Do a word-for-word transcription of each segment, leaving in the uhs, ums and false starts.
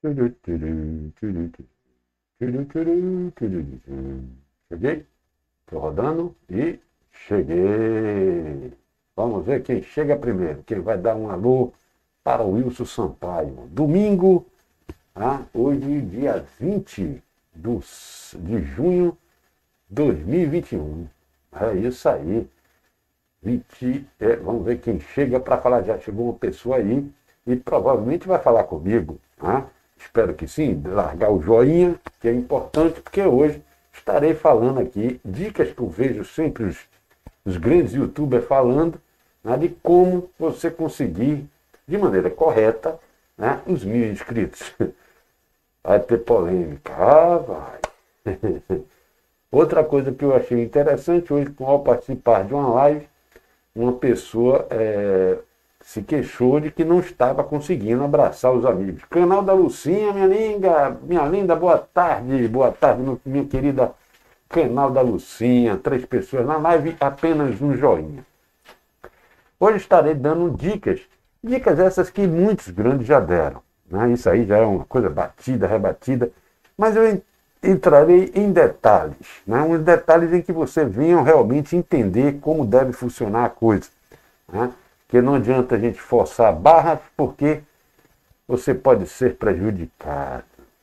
Cheguei, estou rodando e cheguei. Vamos ver quem chega primeiro, quem vai dar um alô para o Wilson Sampaio. Domingo, ah, hoje, dia vinte dos- de junho de dois mil e vinte e um. É isso aí. vinte, é, vamos ver quem chega para falar. Já chegou uma pessoa aí e provavelmente vai falar comigo. Tá? Espero que sim, largar o joinha, que é importante, porque hoje estarei falando aqui dicas que eu vejo sempre os, os grandes youtubers falando, né, de como você conseguir, de maneira correta, né, os mil inscritos. Vai ter polêmica. Ah, vai. Outra coisa que eu achei interessante hoje, ao participar de uma live, uma pessoa é, se queixou de que não estava conseguindo abraçar os amigos. Canal da Lucinha, minha linda, minha linda, boa tarde, boa tarde, minha querida canal da Lucinha, três pessoas na live, apenas um joinha. Hoje estarei dando dicas, dicas essas que muitos grandes já deram. Né? Isso aí já é uma coisa batida, rebatida, mas eu entrarei em detalhes, né? Uns detalhes em que você venha realmente entender como deve funcionar a coisa. Né? Porque não adianta a gente forçar barras, porque você pode ser prejudicado.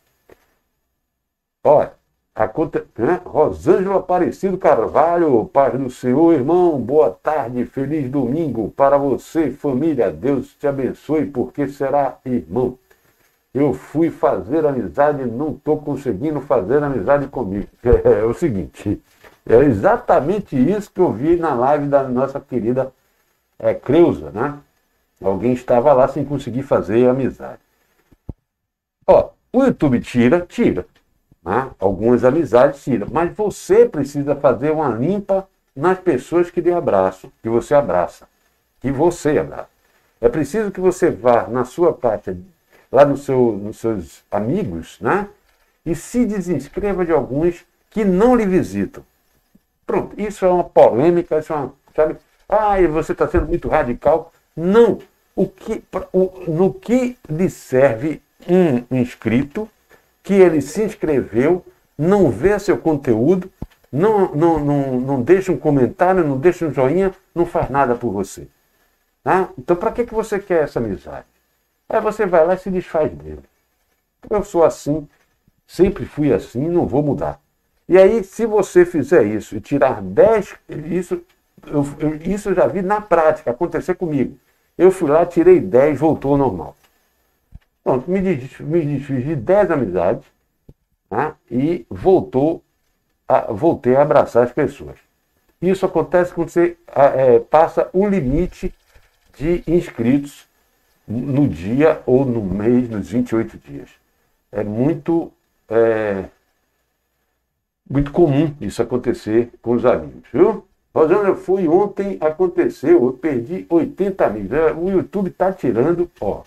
Olha, a conta, né? Rosângela Aparecido Carvalho, paz do Senhor, irmão, boa tarde, feliz domingo para você, família, Deus te abençoe, porque será irmão. Eu fui fazer amizade e não estou conseguindo fazer amizade comigo. É, é o seguinte, é exatamente isso que eu vi na live da nossa querida é, Creuza, né? Alguém estava lá sem conseguir fazer amizade. Ó, o YouTube tira, tira. Né? Algumas amizades tira. Mas você precisa fazer uma limpa nas pessoas que lhe abraçam, que você abraça, que você abraça. É preciso que você vá na sua pasta, lá no seu, nos seus amigos, né? E se desinscreva de alguns que não lhe visitam. Pronto, isso é uma polêmica, isso é uma, sabe? Ah, você está sendo muito radical. Não. O que, o, no que lhe serve um inscrito que ele se inscreveu, não vê seu conteúdo, não, não, não, não deixa um comentário, não deixa um joinha, não faz nada por você. Tá? Então, para que, que você quer essa amizade? Aí você vai lá e se desfaz dele. Eu sou assim, sempre fui assim, não vou mudar. E aí, se você fizer isso e tirar dez, isso eu, eu, isso eu já vi na prática acontecer comigo. Eu fui lá, tirei dez, voltou ao normal. Pronto, me, des, me desfiz de dez amizades, né, e voltou a, voltei a abraçar as pessoas. Isso acontece quando você é, passa o limite de inscritos no dia ou no mês, nos vinte e oito dias. É muito, é, muito comum isso acontecer com os amigos, viu? Rosângela, eu fui ontem, aconteceu, eu perdi oitenta amigos. O YouTube está tirando, ó.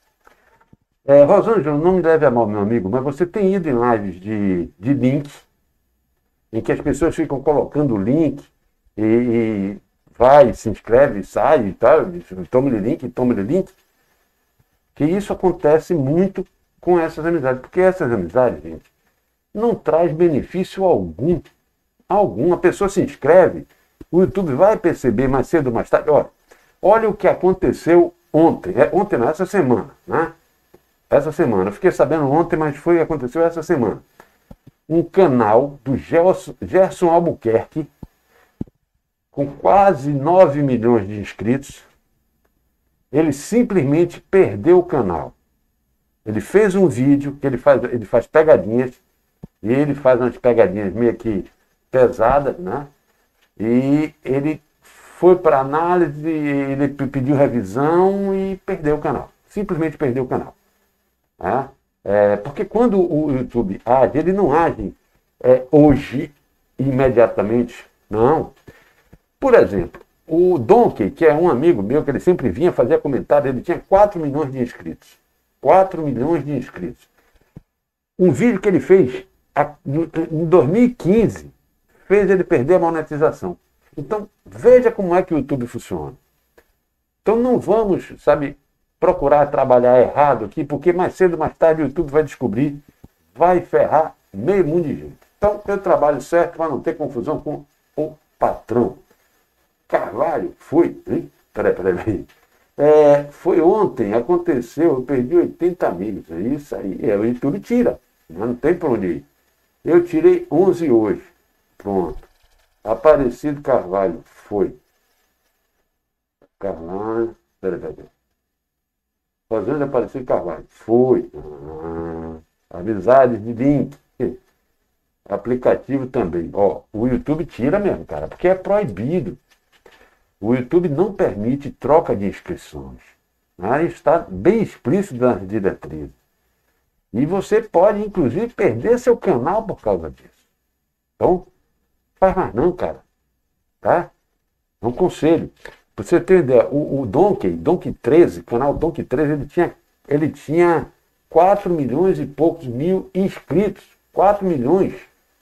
É, Rosângela, não me leve a mal, meu amigo, mas você tem ido em lives de, de link, em que as pessoas ficam colocando o link e, e vai, se inscreve, sai e tal, toma-lhe link, toma-lhe link. Que isso acontece muito com essas amizades, porque essas amizades, gente, não traz benefício algum. Algum. A pessoa se inscreve, o YouTube vai perceber mais cedo ou mais tarde. Olha, olha o que aconteceu ontem. É, ontem não, essa semana, né? Essa semana. Eu fiquei sabendo ontem, mas foi aconteceu essa semana. Um canal do Gerson, Gerson Albuquerque, com quase nove milhões de inscritos, ele simplesmente perdeu o canal. Ele fez um vídeo que ele faz, ele faz pegadinhas, e ele faz umas pegadinhas meio que pesadas, né? E ele foi para análise, ele pediu revisão e perdeu o canal. Simplesmente perdeu o canal. Né? É, porque quando o YouTube age, ele não age é, hoje, imediatamente, não. Por exemplo, o Donkey, que é um amigo meu, que ele sempre vinha fazer comentário, ele tinha quatro milhões de inscritos. quatro milhões de inscritos. Um vídeo que ele fez em dois mil e quinze fez ele perder a monetização. Então, veja como é que o YouTube funciona. Então, não vamos, sabe, procurar trabalhar errado aqui, porque mais cedo ou mais tarde o YouTube vai descobrir, vai ferrar meio mundo de gente. Então, eu trabalho certo para não ter confusão com o patrão. Carvalho, foi, hein? Peraí, peraí, peraí. É, foi ontem, aconteceu, eu perdi oitenta amigos. É isso aí, é, o YouTube tira, mas não tem para onde ir. Eu tirei onze hoje. Pronto. Aparecido Carvalho, foi. Carvalho, peraí, peraí. Rosângela Aparecido Carvalho, foi. Ah, amizades de link. Aplicativo também. Ó, o YouTube tira mesmo, cara, porque é proibido. O YouTube não permite troca de inscrições. Né? Está bem explícito nas diretrizes. E você pode, inclusive, perder seu canal por causa disso. Então, faz mais não, cara. Tá? É um conselho. Pra você ter ideia, o, o Donkey, Donkey treze, o canal Donkey treze, ele tinha, ele tinha quatro milhões e poucos mil inscritos. quatro milhões.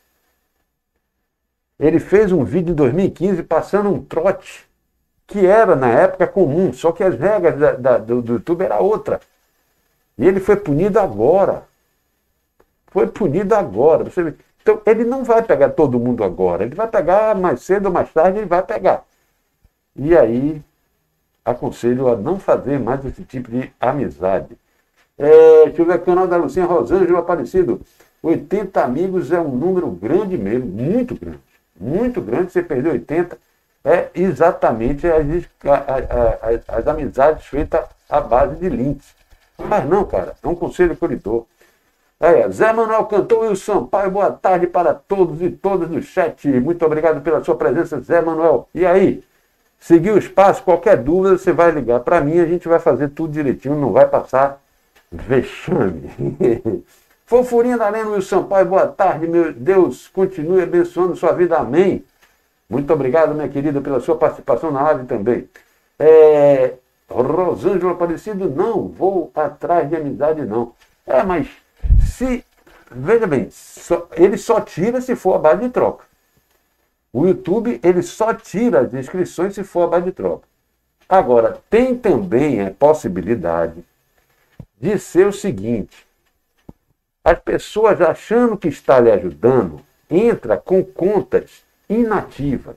Ele fez um vídeo em dois mil e quinze passando um trote, que era, na época, comum, só que as regras da, da, do, do YouTube era outra. E ele foi punido agora. Foi punido agora. Você vê. Então, ele não vai pegar todo mundo agora. Ele vai pegar mais cedo ou mais tarde, ele vai pegar. E aí, aconselho a não fazer mais esse tipo de amizade. É, deixa eu ver, canal da Lucinha Rosângela Aparecido. oitenta amigos é um número grande mesmo, muito grande. Muito grande, você perdeu oitenta. É exatamente as, as, as amizades feitas à base de links. Mas não, cara, é um conselho que eu lhe dou. É, Zé Manuel Cantor Wilson Sampaio, boa tarde para todos e todas do chat. Muito obrigado pela sua presença, Zé Manuel. E aí, seguiu o espaço? Qualquer dúvida, você vai ligar para mim, a gente vai fazer tudo direitinho, não vai passar vexame. Fofurinha da Lena Wilson Sampaio, boa tarde, meu Deus, continue abençoando sua vida, amém. Muito obrigado, minha querida, pela sua participação na live também. É, Rosângela Aparecido, não vou atrás de amizade, não. É, mas se, veja bem, só, ele só tira se for a base de troca. O YouTube, ele só tira as inscrições se for a base de troca. Agora, tem também a possibilidade de ser o seguinte, as pessoas achando que está lhe ajudando, entra com contas inativas.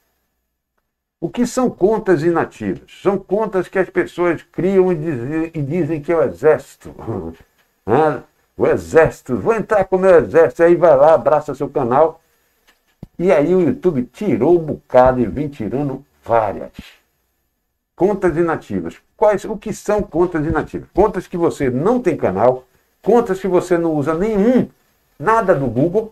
O que são contas inativas? São contas que as pessoas criam e dizem, e dizem que é o exército. Ah, o exército, vou entrar com o meu exército, aí vai lá, abraça seu canal. E aí o YouTube tirou um bocado e vem tirando várias. Contas inativas. Quais, o que são contas inativas? Contas que você não tem canal, contas que você não usa nenhum, nada do Google,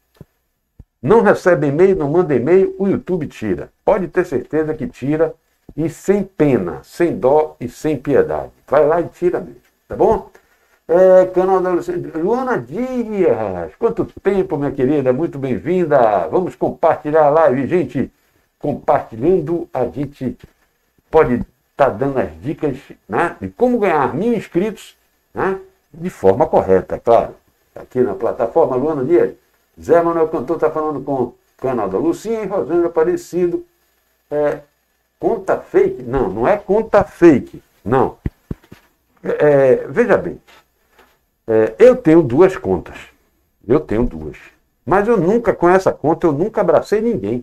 não recebe e-mail, não manda e-mail, o YouTube tira. Pode ter certeza que tira, e sem pena, sem dó e sem piedade. Vai lá e tira mesmo, tá bom? É, canal da Luana Dias, quanto tempo, minha querida, muito bem-vinda. Vamos compartilhar a live, gente. Compartilhando, a gente pode estar tá dando as dicas, né, de como ganhar mil inscritos, né, de forma correta, é claro. Aqui na plataforma Luana Dias. Zé Manuel Cantor está falando com o canal da Lucinha e Rosângela Aparecido. É, conta fake? Não, não é conta fake, não. É, veja bem, é, eu tenho duas contas. Eu tenho duas. Mas eu nunca, com essa conta, eu nunca abracei ninguém.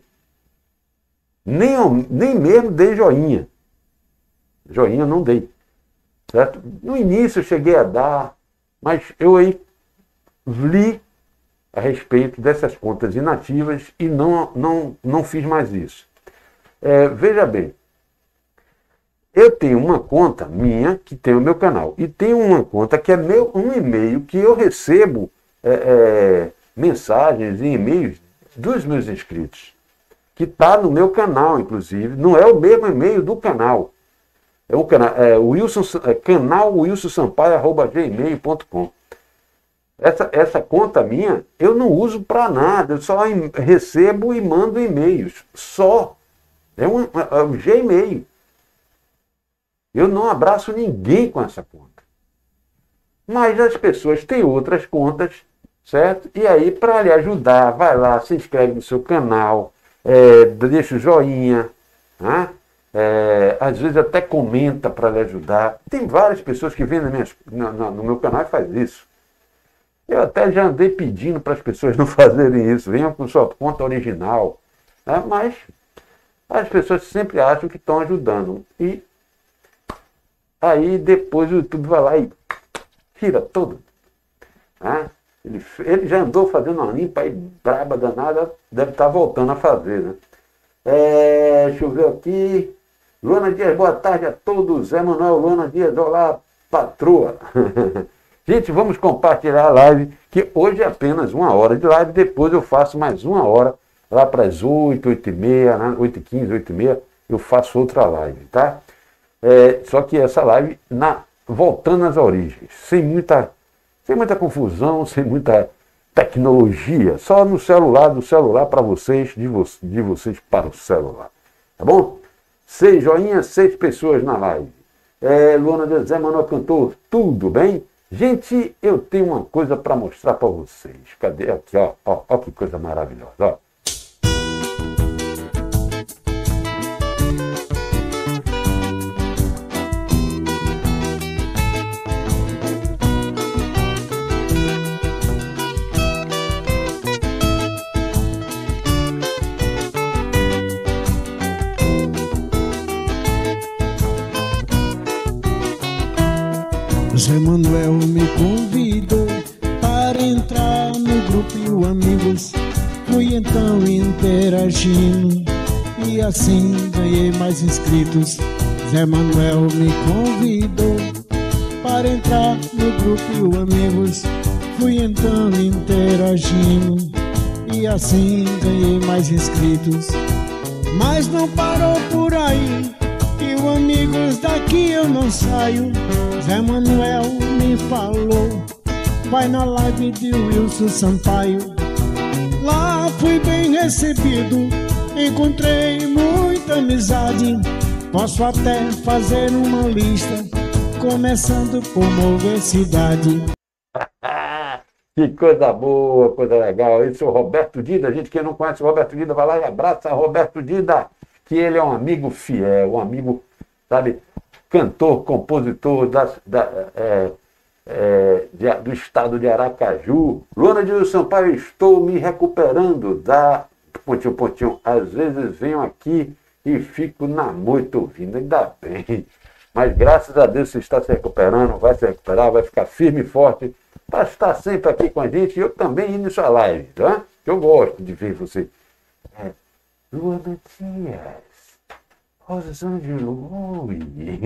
Nem, nem mesmo dei joinha. Joinha eu não dei. Certo? No início eu cheguei a dar, mas eu aí li a respeito dessas contas inativas e não, não, não fiz mais isso. É, veja bem, eu tenho uma conta minha que tem o meu canal e tenho uma conta que é meu, um e-mail que eu recebo é, é, mensagens e e-mails dos meus inscritos, que está no meu canal, inclusive, não é o mesmo e-mail do canal. É o canal, é, Wilson, é, canal wilson sampaio arroba gmail ponto com. Essa, essa conta minha, eu não uso para nada, eu só em, recebo e mando e-mails. Só. É um, é um Gmail. Eu não abraço ninguém com essa conta. Mas as pessoas têm outras contas, certo? E aí, para lhe ajudar, vai lá, se inscreve no seu canal, é, deixa o joinha, né? É, às vezes até comenta para lhe ajudar. Tem várias pessoas que vêm na minhas, no, no, no meu canal e faz isso. Eu até já andei pedindo para as pessoas não fazerem isso. Venham com sua conta original. Né? Mas as pessoas sempre acham que estão ajudando. E aí depois o YouTube vai lá e tira tudo. Né? Ele, ele já andou fazendo uma limpa aí braba danada, deve estar voltando a fazer. Né? É, deixa eu ver aqui. Luana Dias, boa tarde a todos. Zé Manuel, Luana Dias, olá, patroa. Gente, vamos compartilhar a live, que hoje é apenas uma hora de live, depois eu faço mais uma hora, lá para as oito, oito e meia, né? oito e quinze, oito e meia, eu faço outra live, tá? É, só que essa live, na, voltando às origens, sem muita, sem muita confusão, sem muita tecnologia, só no celular, do celular para vocês, de, vo de vocês para o celular, tá bom? Seis joinhas, seis pessoas na live. É, Luana de Zé Manuel Cantor, tudo bem? Gente, eu tenho uma coisa para mostrar para vocês. Cadê? Aqui, ó, ó, ó que coisa maravilhosa, ó. Zé Manuel me convidou para entrar no grupo e o amigos. Fui então interagindo e assim ganhei mais inscritos. Zé Manuel me convidou para entrar no grupo e o amigos. Fui então interagindo e assim ganhei mais inscritos. Mas não parou por aí, e o amigos daqui eu não saio. Zé Manuel me falou, vai na live de Wilson Sampaio. Lá fui bem recebido, encontrei muita amizade. Posso até fazer uma lista, começando por mover cidade. Que coisa boa, coisa legal. Esse é o Roberto Dida. Gente, quem não conhece o Roberto Dida, vai lá e abraça Roberto Dida, que ele é um amigo fiel, um amigo, sabe, cantor, compositor das, da, é, é, de, do estado de Aracaju. Luana de Sampaio, estou me recuperando da... Pontinho, pontinho. Às vezes venho aqui e fico na moita ouvindo, ainda bem. Mas graças a Deus você está se recuperando, vai se recuperar, vai ficar firme e forte para estar sempre aqui com a gente. E eu também indo sua live, tá? Eu gosto de ver você. É, Luana Dias. Rosângela, oi.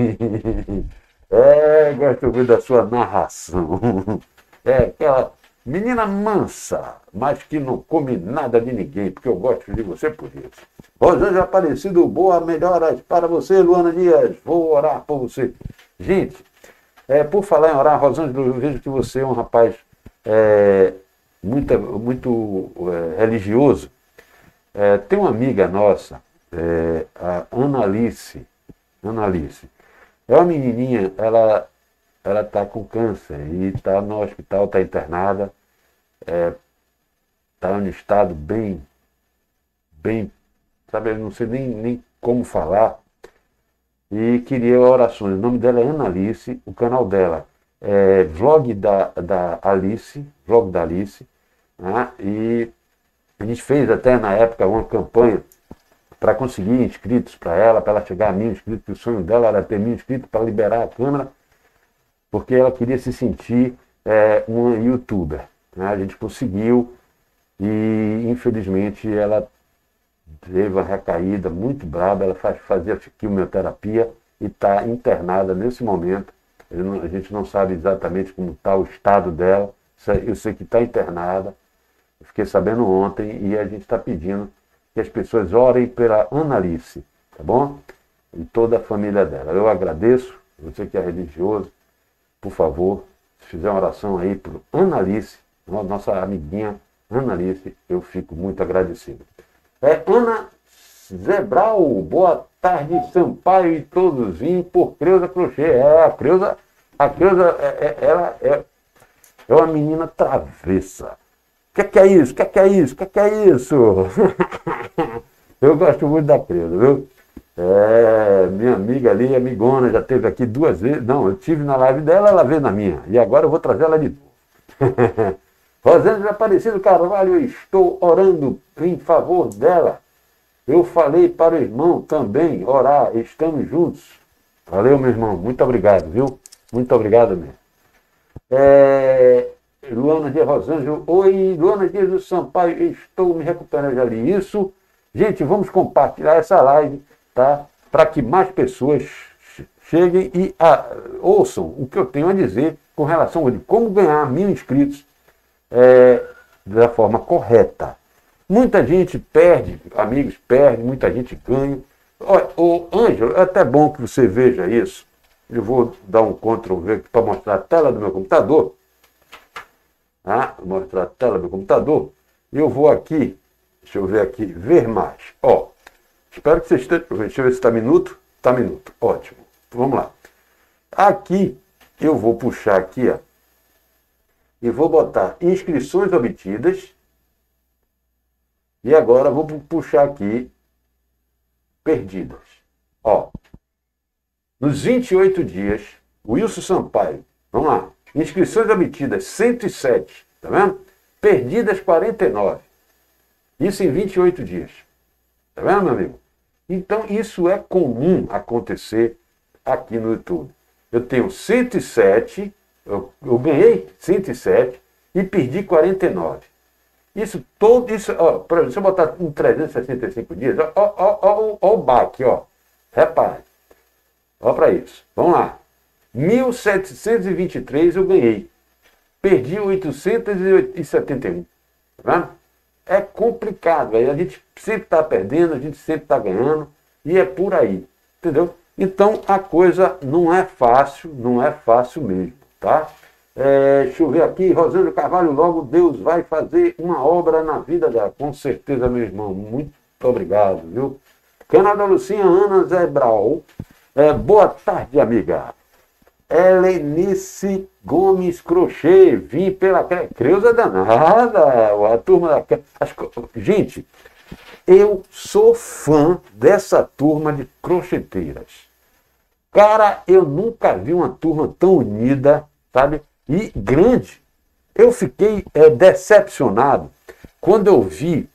É, gosto muito da sua narração. É aquela menina mansa, mas que não come nada de ninguém, porque eu gosto de você por isso. Rosângela Aparecido, boa melhoras para você, Luana Dias. Vou orar por você. Gente, é, por falar em orar, Rosângela, eu vejo que você é um rapaz é, muito, muito é, religioso. É, tem uma amiga nossa, É, a Ana Alice, Ana Alice, é uma menininha, ela ela está com câncer e está no hospital, está internada, está é, em um estado bem, bem, sabe, eu não sei nem, nem como falar, e queria orações. O nome dela é Ana Alice, o canal dela é Vlog da, da Alice, Vlog da Alice, né? E a gente fez até na época uma campanha para conseguir inscritos para ela, para ela chegar a mil inscritos, que o sonho dela era ter mil inscritos para liberar a câmera, porque ela queria se sentir é, uma youtuber. Né? A gente conseguiu e, infelizmente, ela teve uma recaída muito braba, ela faz, fazia quimioterapia e está internada nesse momento. Não, a gente não sabe exatamente como está o estado dela, eu sei que está internada, eu fiquei sabendo ontem e a gente está pedindo que as pessoas orem pela Ana Alice, tá bom? E toda a família dela. Eu agradeço, você que é religioso, por favor, se fizer uma oração aí por Ana Alice, nossa amiguinha Ana Alice, eu fico muito agradecido. É Ana Zebral, boa tarde, Sampaio e todos, vim por Creuza Crochê. É, a Creuza, a Creuza, é, é, ela é, é uma menina travessa. O que, que é isso? O que, que é isso? O que, que é isso? Eu gosto muito da Creuza, viu? É, minha amiga ali, amigona, já esteve aqui duas vezes. Não, eu tive na live dela, ela veio na minha. E agora eu vou trazer ela de novo. Rosângela Aparecido Carvalho, eu estou orando em favor dela. Eu falei para o irmão também orar, estamos juntos. Valeu, meu irmão, muito obrigado, viu? Muito obrigado mesmo. É, Luana de Rosângela, oi, Luana Dias do Sampaio, estou me recuperando, já li isso. Gente, vamos compartilhar essa live, tá? Para que mais pessoas cheguem e ah, ouçam o que eu tenho a dizer com relação a como ganhar mil inscritos é, da forma correta. Muita gente perde, amigos, perde, muita gente ganha. Olha, ô, Ângelo, é até bom que você veja isso. Eu vou dar um control V para mostrar a tela do meu computador. Tá? Vou mostrar a tela do meu computador. Eu vou aqui, deixa eu ver aqui, ver mais. Ó, espero que você esteja. Deixa eu ver se está minuto. Está minuto, ótimo. Vamos lá. Aqui, eu vou puxar aqui, ó. E vou botar inscrições obtidas. E agora vou puxar aqui perdidas. Ó, nos vinte e oito dias, Wilson Sampaio, vamos lá, inscrições obtidas cento e sete, tá vendo? Perdidas quarenta e nove. Isso em vinte e oito dias. Tá vendo, meu amigo? Então, isso é comum acontecer aqui no YouTube. Eu tenho cento e sete, eu, eu ganhei cento e sete e perdi quarenta e nove. Isso todo, isso, ó, por exemplo, se eu botar em trezentos e sessenta e cinco dias, ó, ó, ó, ó, ó o baque, ó. Repare. Ó para isso. Vamos lá. mil setecentos e vinte e três eu ganhei. Perdi oitocentos e setenta e um. Tá vendo? É complicado, velho. A gente sempre está perdendo, a gente sempre está ganhando. E é por aí. Entendeu? Então a coisa não é fácil, não é fácil mesmo, tá? É, deixa eu ver aqui, Rosângela Carvalho, logo Deus vai fazer uma obra na vida dela. Com certeza, meu irmão. Muito obrigado, viu? Canadá Lucinha Ana Zebral. É, boa tarde, amiga. Helenice Gomes Crochê. Vim pela Creuza danada. A turma da. As... Gente, eu sou fã dessa turma de crocheteiras. Cara, eu nunca vi uma turma tão unida, sabe? E grande. Eu fiquei é, decepcionado quando eu vi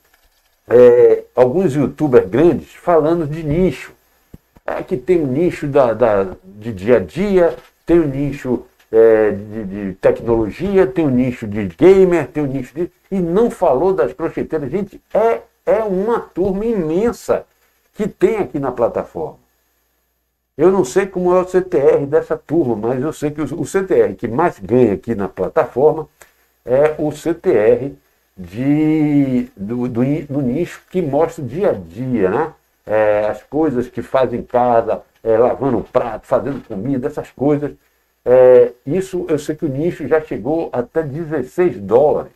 é, alguns youtubers grandes falando de nicho. É que tem um nicho da, da, de dia a dia, tem um nicho é, de, de tecnologia, tem um nicho de gamer, tem um nicho de... E não falou das crocheteiras. Gente, é, é uma turma imensa que tem aqui na plataforma. Eu não sei como é o C T R dessa turma, mas eu sei que o C T R que mais ganha aqui na plataforma é o C T R de, do, do, do nicho que mostra o dia a dia, né? É, as coisas que fazem em casa, é, lavando um prato, fazendo comida, essas coisas. É, isso eu sei que o nicho já chegou até dezesseis dólares.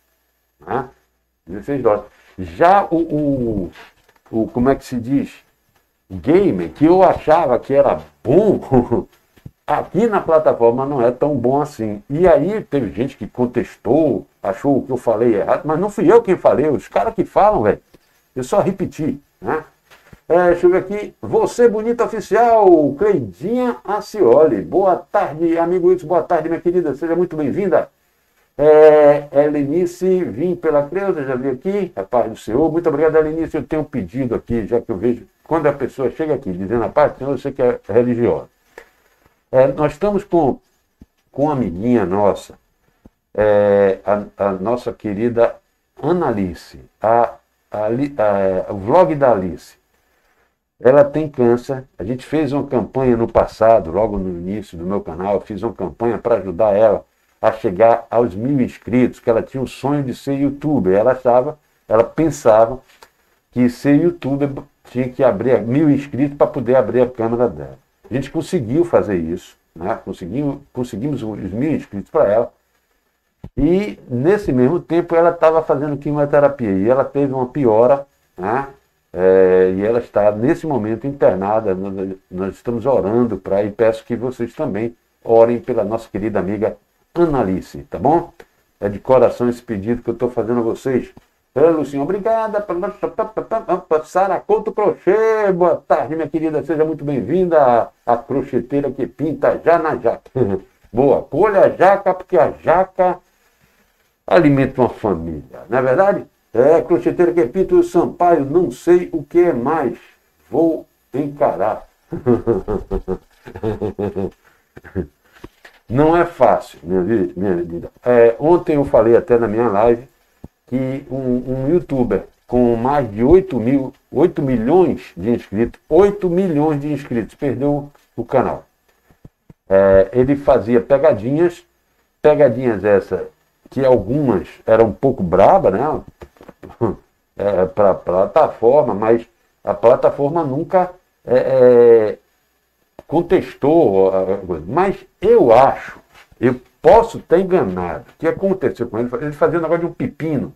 Né? dezesseis dólares. Já o, o, o, como é que se diz? Gamer, que eu achava que era bom, aqui na plataforma não é tão bom assim. E aí teve gente que contestou, achou que eu falei errado, mas não fui eu quem falei, os caras que falam, velho. Eu só repeti, né? É, deixa eu ver aqui. Você Bonita Oficial, Cleidinha Acioli. Boa tarde, amigo Wilson, boa tarde, minha querida, seja muito bem-vinda. É, Helenice, vim pela Creuza, já vi aqui, a paz do Senhor. Muito obrigado, Helenice. Eu tenho um pedido aqui, já que eu vejo, quando a pessoa chega aqui dizendo a paz do Senhor, eu sei que é religiosa. É, nós estamos com, com uma amiguinha nossa, é, a, a nossa querida Analice, a, a, a, o vlog da Alice. Ela tem câncer. A gente fez uma campanha no passado, logo no início do meu canal, eu fiz uma campanha para ajudar ela a chegar aos mil inscritos, que ela tinha o sonho de ser youtuber. Ela achava, ela pensava que ser youtuber tinha que abrir mil inscritos para poder abrir a câmera dela. A gente conseguiu fazer isso, né? Conseguimos, conseguimos os mil inscritos para ela. E nesse mesmo tempo ela estava fazendo quimioterapia e ela teve uma piora, né? É, e ela está nesse momento internada. Nós, nós estamos orando para e peço que vocês também orem pela nossa querida amiga Analice, tá bom? É de coração esse pedido que eu estou fazendo a vocês. É, Lucinha, obrigada. Sara Couto Crochê, boa tarde, minha querida. Seja muito bem-vinda à crocheteira que pinta já na jaca. Boa, colha a jaca, porque a jaca alimenta uma família, não é verdade? É, crocheteira que pinta o Sampaio, não sei o que é mais. Vou encarar. Não é fácil, minha vida. Minha vida. É, ontem eu falei até na minha live que um, um youtuber com mais de oito mil, oito milhões de inscritos, oito milhões de inscritos, perdeu o canal. É, ele fazia pegadinhas, pegadinhas essa que algumas eram um pouco braba, né? É, para a plataforma, mas a plataforma nunca é, é, contestou. Mas eu acho, eu posso estar enganado. O que aconteceu com ele? Ele fazia um negócio de um pepino.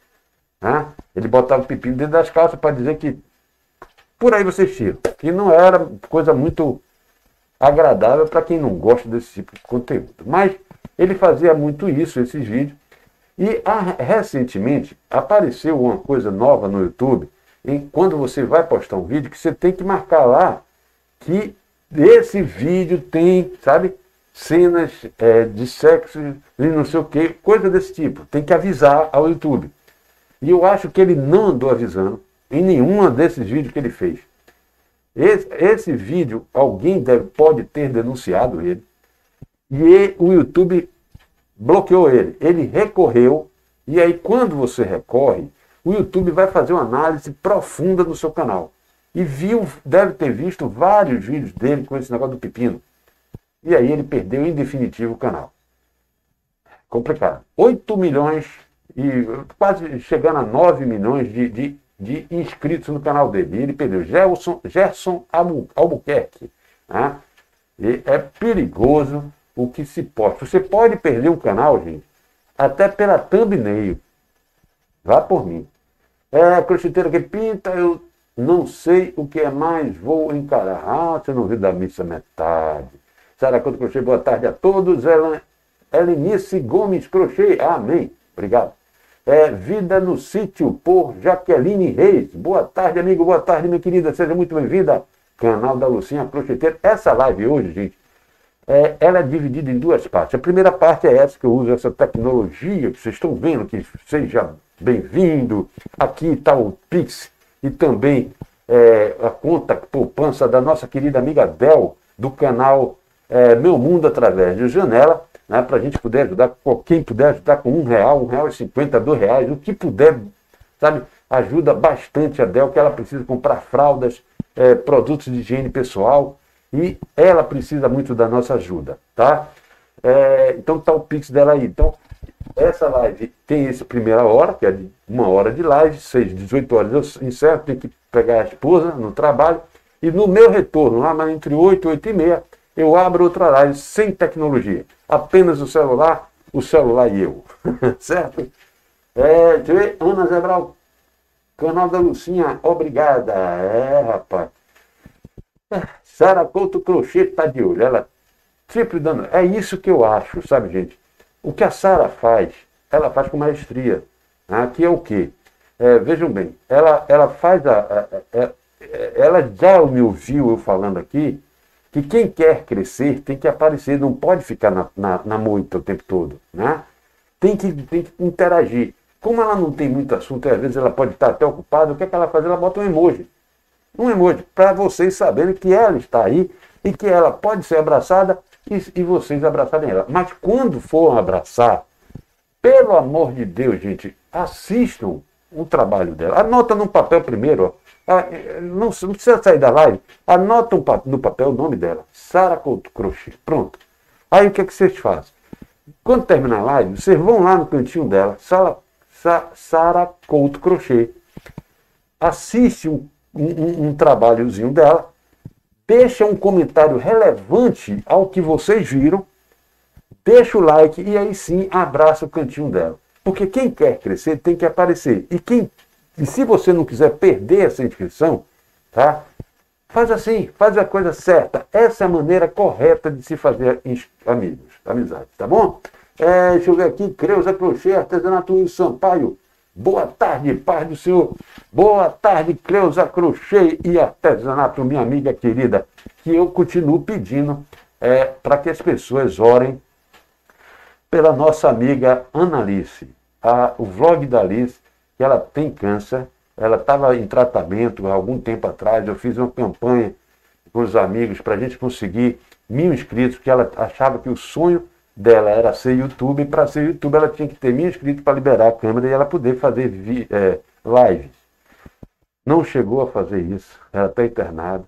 Né? Ele botava o pepino dentro das calças para dizer que por aí vocês tiram. Que não era coisa muito agradável para quem não gosta desse tipo de conteúdo. Mas ele fazia muito isso, esses vídeos. E ah, recentemente apareceu uma coisa nova no YouTube, em quando você vai postar um vídeo, que você tem que marcar lá que esse vídeo tem, sabe, cenas é, de sexo e não sei o que, coisa desse tipo. Tem que avisar ao YouTube. E eu acho que ele não andou avisando em nenhum desses vídeos que ele fez. Esse, esse vídeo, alguém deve, pode ter denunciado ele. E ele, o YouTube bloqueou ele. Ele recorreu. E aí, quando você recorre, o YouTube vai fazer uma análise profunda do seu canal. E viu, deve ter visto vários vídeos dele com esse negócio do pepino. E aí ele perdeu em definitivo o canal. Complicado. oito milhões e quase chegando a nove milhões de, de, de inscritos no canal dele. E ele perdeu. Gerson, Gerson Albuquerque. Né? E é perigoso o que se posta. Você pode perder um canal, gente, até pela thumbnail. Vá por mim. É, crocheteira que pinta, eu não sei o que é mais, vou encarar. Ah, você não viu da missa metade. Sara Couto Crochê, boa tarde a todos. Helenice Gomes Crochê, amém. Obrigado. É, Vida no Sítio, por Jaqueline Reis. Boa tarde, amigo, boa tarde, minha querida. Seja muito bem-vinda. Canal da Lucinha Crocheteira. Essa live hoje, gente, é, ela é dividida em duas partes. A primeira parte é essa, que eu uso essa tecnologia, que vocês estão vendo, que seja bem-vindo. Aqui está o Pix e também é, a conta poupança da nossa querida amiga Del, do canal é, Meu Mundo Através de Janela, né, para a gente poder ajudar, quem puder ajudar com um real, um real e cinquenta, dois reais, o que puder, sabe, ajuda bastante a Del, que ela precisa comprar fraldas, é, produtos de higiene pessoal, e ela precisa muito da nossa ajuda, tá? É, então tá o Pix dela aí. Então, essa live tem essa primeira hora, que é de uma hora de live, seis, dezoito horas eu encerro, tenho que pegar a esposa no trabalho, e no meu retorno, lá mas entre oito e oito e meia, eu abro outra live sem tecnologia. Apenas o celular, o celular e eu. Certo? É, deixa eu ver, Ana Zebral, canal da Lucinha, obrigada. É, rapaz. É, Sara Couto Crochê tá de olho, ela sempre dando. É isso que eu acho, sabe, gente? O que a Sara faz, ela faz com maestria. Né? Que é o quê? É, vejam bem, ela, ela faz a, a, a, a. Ela já me ouviu eu falando aqui que quem quer crescer tem que aparecer, não pode ficar na, na, na moita o tempo todo. Né? Tem que, tem que interagir. Como ela não tem muito assunto, e às vezes ela pode estar até ocupada, o que é que ela faz? Ela bota um emoji. Um emoji, para vocês saberem que ela está aí e que ela pode ser abraçada e, e vocês abraçarem ela. Mas quando for abraçar, pelo amor de Deus, gente, assistam o trabalho dela. Anota no papel primeiro, ó. Não, não precisa sair da live, anota no papel o nome dela, Sara Couto Crochê. Pronto. Aí o que é que vocês fazem? Quando terminar a live, vocês vão lá no cantinho dela, Sara, Sara Couto Crochê, assiste um Um, um trabalhozinho dela, deixa um comentário relevante ao que vocês viram, deixa o like e aí sim abraça o cantinho dela. Porque quem quer crescer tem que aparecer. E, quem, e se você não quiser perder essa inscrição, tá? Faz assim, faz a coisa certa. Essa é a maneira correta de se fazer amigos, amizade, tá bom? É, deixa eu ver aqui, Creuza Crochê, Artesanato Sampaio. Boa tarde, paz do Senhor. Boa tarde, Cleusa Crochê e Artesanato, minha amiga querida, que eu continuo pedindo é, para que as pessoas orem pela nossa amiga Analice. A, o vlog da Alice, que ela tem câncer, ela estava em tratamento há algum tempo atrás, eu fiz uma campanha com os amigos para a gente conseguir mil inscritos, porque ela achava que o sonho dela era ser YouTube, e para ser YouTube ela tinha que ter mil inscritos para liberar a câmera e ela poder fazer vi, é, lives. Não chegou a fazer isso, ela está internada.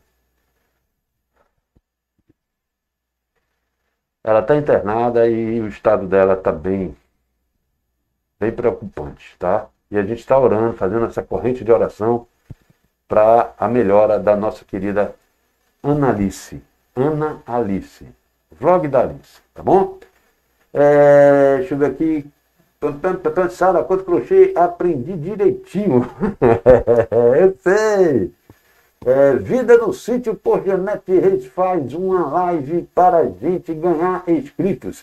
Ela está internada e o estado dela está bem, bem preocupante, tá? E a gente está orando, fazendo essa corrente de oração para a melhora da nossa querida Analice. Ana Alice. Vlog da Alice, tá bom? É, deixa eu ver aqui. Sara, quanto crochê, aprendi direitinho. Eu sei. É, vida no sítio por Janete Reis faz uma live para a gente ganhar inscritos.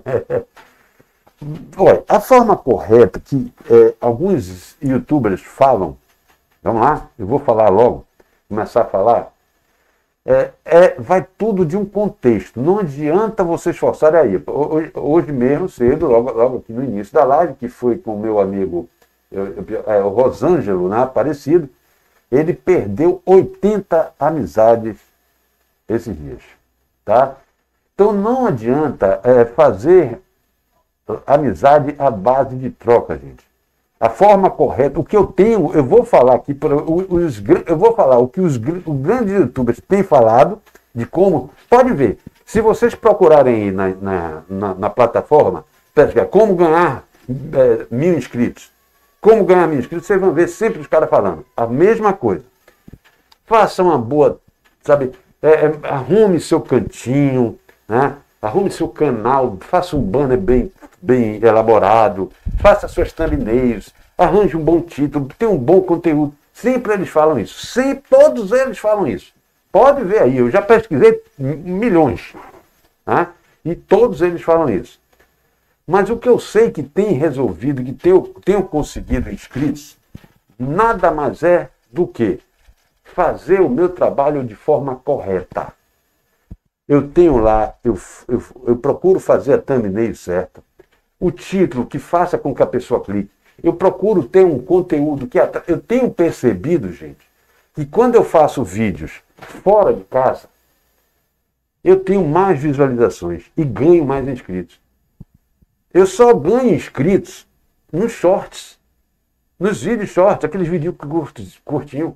Olha, a forma correta que é, alguns youtubers falam, vamos lá, eu vou falar logo, começar a falar, é, é, vai tudo de um contexto, não adianta você esforçar aí. Hoje, hoje mesmo, cedo, logo, logo aqui no início da live, que foi com o meu amigo eu, eu, é, o Rosângelo, né, Aparecido, ele perdeu oitenta amizades esses dias, tá? Então não adianta é, fazer amizade à base de troca, gente. A forma correta, o que eu tenho, eu vou falar aqui, para os, eu vou falar o que os, os grandes youtubers têm falado, de como, pode ver, se vocês procurarem aí na, na, na, na plataforma, como ganhar é, mil inscritos, como ganhar mil inscritos, vocês vão ver sempre os caras falando a mesma coisa. Faça uma boa, sabe, é, é, arrume seu cantinho, né? Arrume seu canal, faça um banner bem, bem elaborado, faça suas thumbnails, arranje um bom título, tenha um bom conteúdo. Sempre eles falam isso. Sempre, todos eles falam isso. Pode ver aí, eu já pesquisei milhões. Né? E todos eles falam isso. Mas o que eu sei que tem resolvido, que tenho, tenho conseguido inscritos, nada mais é do que fazer o meu trabalho de forma correta. Eu tenho lá, eu, eu, eu procuro fazer a thumbnail certa, o título que faça com que a pessoa clique. Eu procuro ter um conteúdo que... Atra... Eu tenho percebido, gente, que quando eu faço vídeos fora de casa, eu tenho mais visualizações e ganho mais inscritos. Eu só ganho inscritos nos shorts, nos vídeos shorts, aqueles vídeos curtos, curtinhos.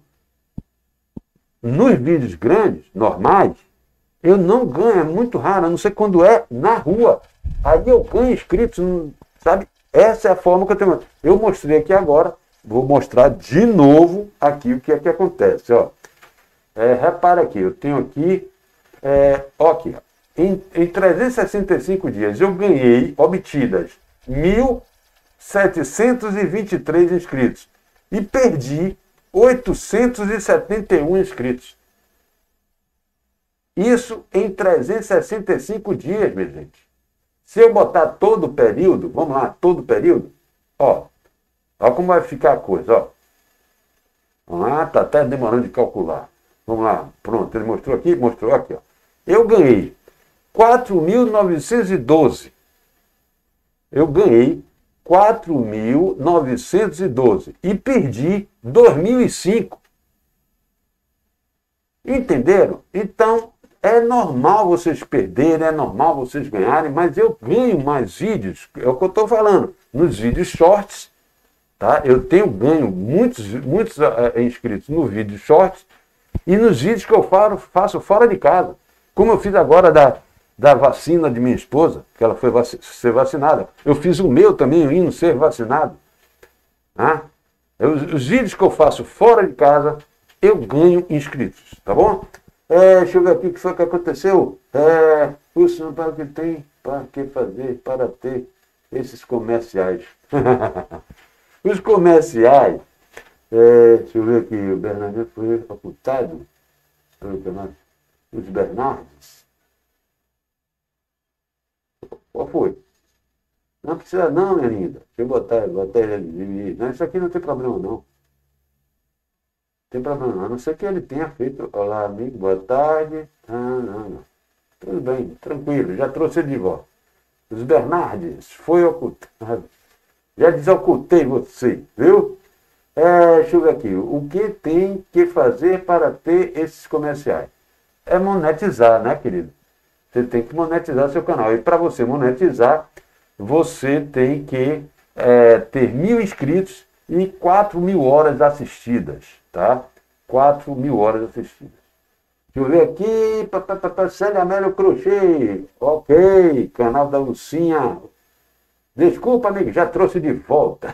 Nos vídeos grandes, normais, eu não ganho, é muito raro, a não ser quando é na rua. Aí eu ganho inscritos, sabe? Essa é a forma que eu tenho. Eu mostrei aqui agora, vou mostrar de novo aqui o que é que acontece. Ó. É, repara aqui, eu tenho aqui, é, ó aqui, ó, em, em trezentos e sessenta e cinco dias eu ganhei, obtidas, mil setecentos e vinte e três inscritos e perdi oitocentos e setenta e um inscritos. Isso em trezentos e sessenta e cinco dias, minha gente. Se eu botar todo o período, vamos lá, todo o período, ó, ó como vai ficar a coisa, ó. Vamos lá, tá até demorando de calcular. Vamos lá, pronto, ele mostrou aqui, mostrou aqui, ó. Eu ganhei quatro mil novecentos e doze. Eu ganhei quatro mil novecentos e doze e perdi dois mil e cinco. Entenderam? Então, é normal vocês perderem, é normal vocês ganharem, mas eu ganho mais vídeos, é o que eu estou falando, nos vídeos shorts, tá? Eu tenho ganho muitos, muitos uh, inscritos no vídeo shorts e nos vídeos que eu faço, faço fora de casa, como eu fiz agora da, da vacina de minha esposa, que ela foi vac ser vacinada. Eu fiz o meu também, eu indo ser vacinado. Tá? Eu, os vídeos que eu faço fora de casa, eu ganho inscritos, tá bom? É, deixa eu ver aqui o que foi que aconteceu. É, o São Paulo que tem para que fazer para ter esses comerciais. Os comerciais, é, deixa eu ver aqui, o Bernardo foi ocultado. Os Bernardes. Qual foi? Não precisa não, minha linda. Deixa eu botar, botar ele. Não, isso aqui não tem problema não. Não tem problema não. A não ser que ele tenha feito. Olá, amigo, boa tarde. Ah, não, não. Tudo bem, tranquilo, já trouxe ele de volta. Os Bernardes, foi ocultado. Já desocultei você, viu? É, deixa eu ver aqui. O que tem que fazer para ter esses comerciais? É monetizar, né, querido? Você tem que monetizar seu canal. E para você monetizar, você tem que é, ter mil inscritos e quatro mil horas assistidas, tá? quatro mil horas assistidas. Deixa eu ver aqui, Célia Amélia Crochê, ok, canal da Lucinha. Desculpa, amigo, já trouxe de volta.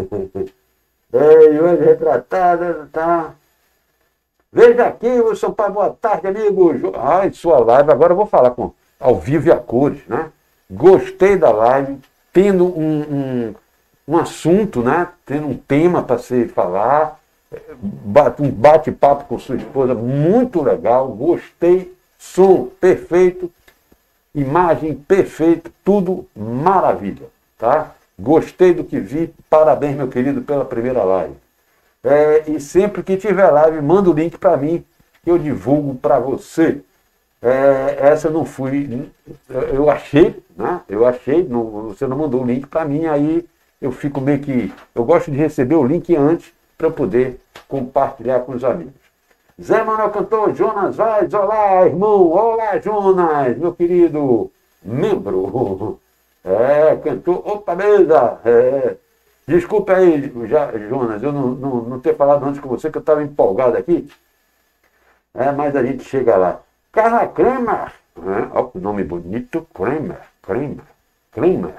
É, hoje retratada, tá? Veja aqui, Wilson Pai, boa tarde, amigo. Ai, sua live, agora eu vou falar com ao vivo e a cores, né? Gostei da live, tendo um, um, um assunto, né? Tendo um tema para se falar, um bate-papo com sua esposa, muito legal, gostei, som perfeito, imagem perfeita, tudo maravilha, tá? Gostei do que vi, parabéns, meu querido, pela primeira live. É, e sempre que tiver live, manda o link para mim, que eu divulgo para você. É, essa eu não fui, eu achei, né? Eu achei, não, você não mandou o link para mim, aí eu fico meio que, eu gosto de receber o link antes, para poder compartilhar com os amigos. Zé Manuel cantor, Jonas Vaz, olá, irmão, olá, Jonas, meu querido membro. É, cantor, opa, beleza. É, desculpa aí, já, Jonas, eu não, não, não ter falado antes com você, que eu estava empolgado aqui. É, mas a gente chega lá. Carla Kramer, é, ó, o nome bonito, Kramer, Kramer, Kramer.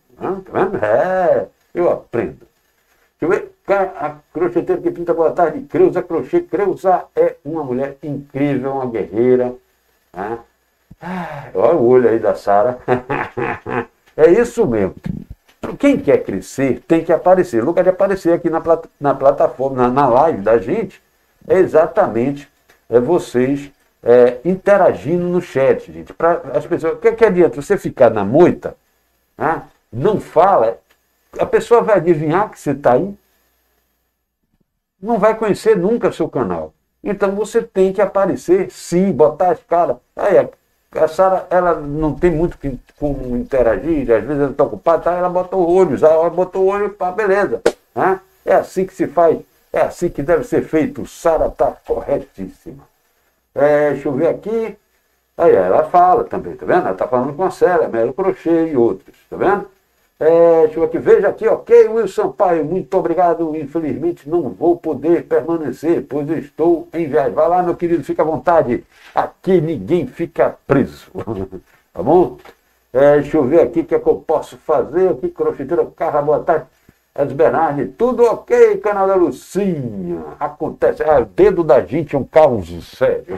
É, eu aprendo. Deixa eu ver. A crocheteira que pinta, boa tarde, Creuza Crochê. Creuza é uma mulher incrível, uma guerreira. Né? Ah, olha o olho aí da Sara. É isso mesmo. Quem quer crescer tem que aparecer. O lugar de aparecer aqui na, plat na plataforma, na, na live da gente, é exatamente é vocês é, interagindo no chat, gente. Para as pessoas. O que, que adianta você ficar na moita, né? Não fala, a pessoa vai adivinhar que você está aí. Não vai conhecer nunca seu canal. Então você tem que aparecer, sim, botar as caras. Aí, a Sara, ela não tem muito como interagir, às vezes ela está ocupada, tá? Ela bota o olho, já ela botou o olho, pá, beleza. Né? É assim que se faz, é assim que deve ser feito. Sara está corretíssima. É, deixa eu ver aqui. Aí ela fala também, tá vendo? Ela está falando com a Célia, Melo Crochê e outros, tá vendo? É, deixa eu aqui, veja aqui, ok, Wilson Sampaio, muito obrigado. Infelizmente não vou poder permanecer, pois eu estou em viagem. Vai lá, meu querido, fica à vontade. Aqui ninguém fica preso. Tá bom? É, deixa eu ver aqui o que, é que eu posso fazer. Aqui, crocheteira, Carla, boa tarde. As Bernardes, tudo ok, canal da Lucinha. Acontece, é, o dedo da gente é um caos sério.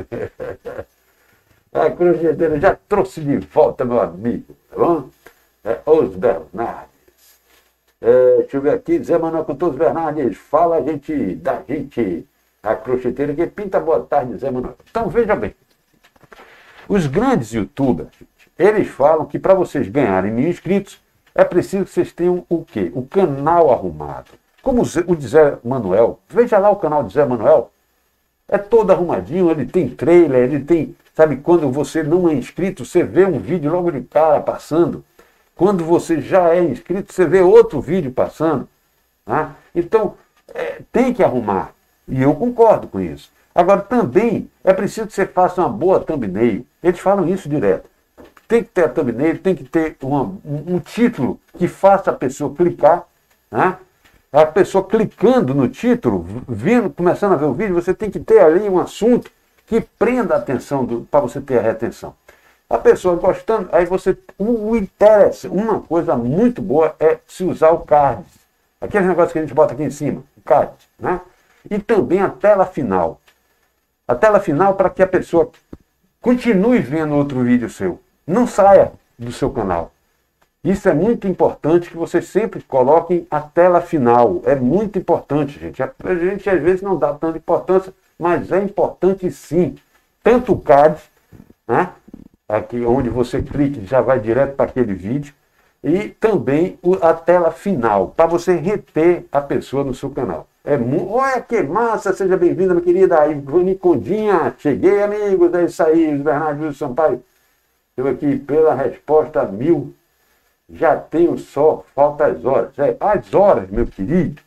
A crocheteira já trouxe de volta, meu amigo, tá bom? É, os Bernardes. É, deixa eu ver aqui, Zé Manuel cantor, os Bernardes, fala a gente, da gente, a crocheteira que pinta, boa tarde, Zé Manuel. Então, veja bem, os grandes youtubers, eles falam que para vocês ganharem mil inscritos, é preciso que vocês tenham o quê? O canal arrumado. Como o de Zé Manuel, veja lá o canal de Zé Manuel, é todo arrumadinho, ele tem trailer, ele tem, sabe, quando você não é inscrito, você vê um vídeo logo de cara passando. Quando você já é inscrito, você vê outro vídeo passando. Né? Então, é, tem que arrumar. E eu concordo com isso. Agora, também é preciso que você faça uma boa thumbnail. Eles falam isso direto. Tem que ter a thumbnail, tem que ter uma, um, um título que faça a pessoa clicar. Né? A pessoa clicando no título, vendo, começando a ver o vídeo, você tem que ter ali um assunto que prenda a atenção para você ter a retenção. A pessoa gostando, aí você, o, o interesse, uma coisa muito boa é se usar o card. Aquele negócio que a gente bota aqui em cima, o card, né? E também a tela final. A tela final para que a pessoa continue vendo outro vídeo seu. Não saia do seu canal. Isso é muito importante que vocês sempre coloquem a tela final. É muito importante, gente. A gente às vezes não dá tanta importância, mas é importante sim. Tanto o card, né? Aqui onde você clica já vai direto para aquele vídeo. E também o, a tela final, para você reter a pessoa no seu canal. É muito... Olha que massa, seja bem-vinda, minha querida Ivani Condinha. Cheguei, amigos, é isso aí, Bernardo Wilson Sampaio. Eu aqui pela resposta mil. Já tenho só, falta as horas. É, as horas, meu querido.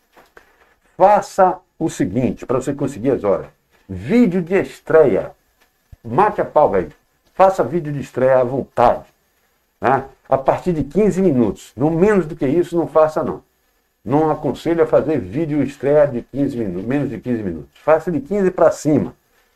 Faça o seguinte, para você conseguir as horas. Vídeo de estreia. Mate a pau, velho. Faça vídeo de estreia à vontade. Né? A partir de quinze minutos. No menos do que isso, não faça não. Não aconselho a fazer vídeo estreia de quinze minutos, menos de quinze minutos. Faça de quinze para cima.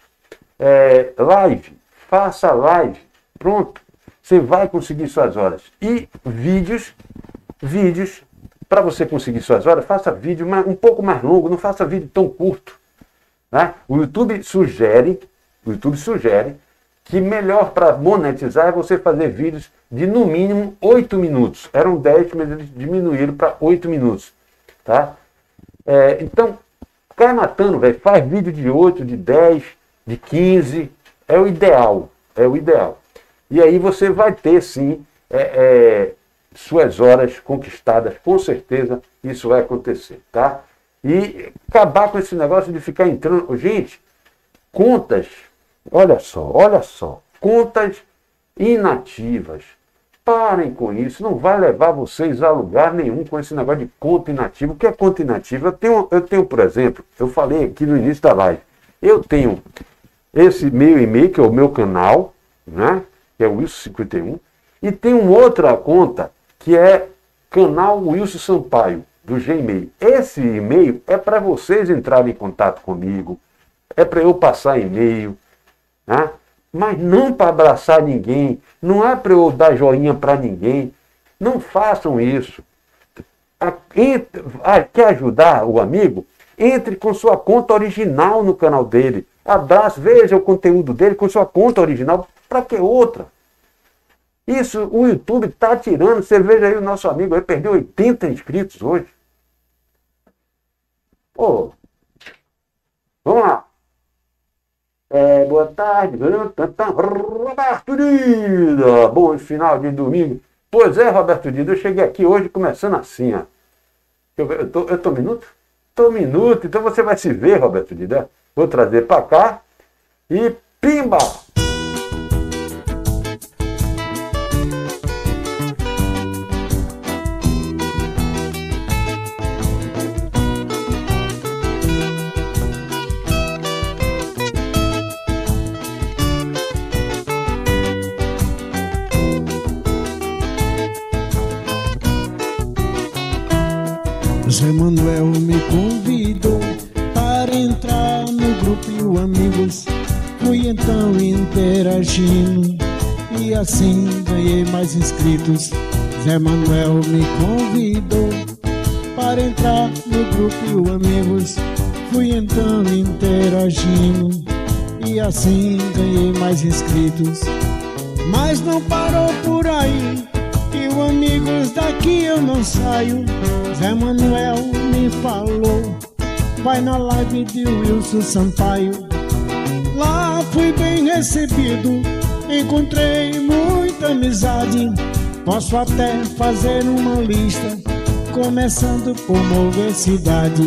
É, live. Faça live. Pronto. Você vai conseguir suas horas. E vídeos, vídeos, para você conseguir suas horas, faça vídeo um pouco mais longo, não faça vídeo tão curto. Né? O YouTube sugere, o YouTube sugere que melhor para monetizar é você fazer vídeos de no mínimo oito minutos. Eram dez, mas eles diminuíram para oito minutos. Tá? É, então, cai matando, velho. Faz vídeo de oito, de dez, de quinze. É o ideal. É o ideal. E aí você vai ter, sim, é, é, suas horas conquistadas. Com certeza isso vai acontecer. Tá? E acabar com esse negócio de ficar entrando... Gente, contas... Olha só, olha só. Contas inativas. Parem com isso. Não vai levar vocês a lugar nenhum com esse negócio de conta inativa. O que é conta inativa? Eu tenho, eu tenho, por exemplo, eu falei aqui no início da live. Eu tenho esse meu e-mail, que é o meu canal, né? Que é o Wilson cinquenta e um. E tenho outra conta, que é canal Wilson Sampaio, do Gmail. Esse e-mail é para vocês entrarem em contato comigo. É para eu passar e-mail. Né? Mas não para abraçar ninguém, não é para eu dar joinha para ninguém. Não façam isso. A, entre, a, quer ajudar o amigo? Entre com sua conta original no canal dele. Abraça, veja o conteúdo dele com sua conta original. Para que outra? Isso o YouTube está tirando. Você veja aí o nosso amigo aí, perdeu oitenta inscritos hoje. Pô, vamos lá. É, boa tarde, Roberto Dida. Bom final de domingo. Pois é, Roberto Dida, eu cheguei aqui hoje começando assim, ó. Eu, eu, tô, eu tô minuto? Tô minuto, então você vai se ver, Roberto Dida. Vou trazer para cá e pimba! Zé Manuel me convidou para entrar no grupo Amigos. Fui então interagindo e assim ganhei mais inscritos. Zé Manuel me convidou para entrar no grupo Amigos. Fui então interagindo e assim ganhei mais inscritos. Mas não parou por aí, e o Amigos daqui eu não saio. Zé Manuel me falou, vai na live de Wilson Sampaio. Lá fui bem recebido, encontrei muita amizade. Posso até fazer uma lista, começando por mover cidade.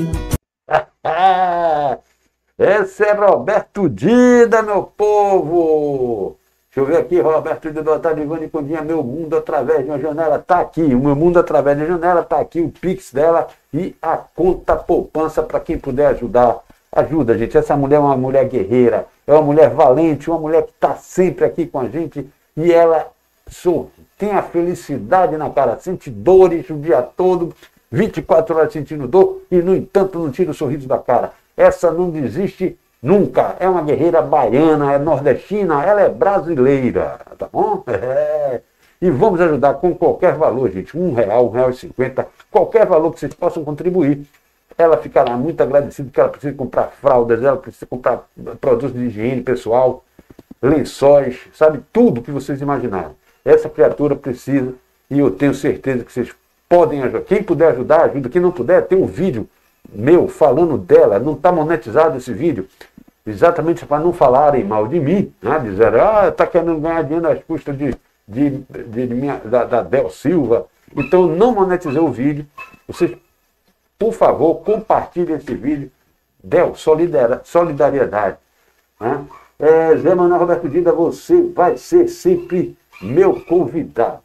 Esse é Roberto Dida, meu povo! Deixa eu ver aqui, Roberto Dida, boa tarde, Ivani Condinha, meu mundo através de uma janela tá aqui. O meu mundo através da janela tá aqui, o Pix dela e a conta poupança para quem puder ajudar. Ajuda, gente. Essa mulher é uma mulher guerreira, é uma mulher valente, uma mulher que está sempre aqui com a gente e ela sorri, tem a felicidade na cara, sente dores o dia todo, vinte e quatro horas sentindo dor e, no entanto, não tira o sorriso da cara. Essa não desiste nunca. É uma guerreira baiana, é nordestina, ela é brasileira, tá bom? É. E vamos ajudar com qualquer valor, gente. Um real, um real e cinquenta, qualquer valor que vocês possam contribuir. Ela ficará muito agradecida porque ela precisa comprar fraldas, ela precisa comprar produtos de higiene pessoal, lençóis, sabe? Tudo que vocês imaginaram. Essa criatura precisa e eu tenho certeza que vocês podem ajudar. Quem puder ajudar, ajuda. Quem não puder, tem um vídeo meu falando dela. Não está monetizado esse vídeo. Exatamente para não falarem mal de mim, né? Dizer, ah, está querendo ganhar dinheiro às custas de, de, de, de minha, da, da Del Silva. Então eu não monetizei o vídeo. Vocês, por favor, compartilhem esse vídeo. Del, solidariedade. Né? É, Zé Manuel Roberto Dida, você vai ser sempre meu convidado.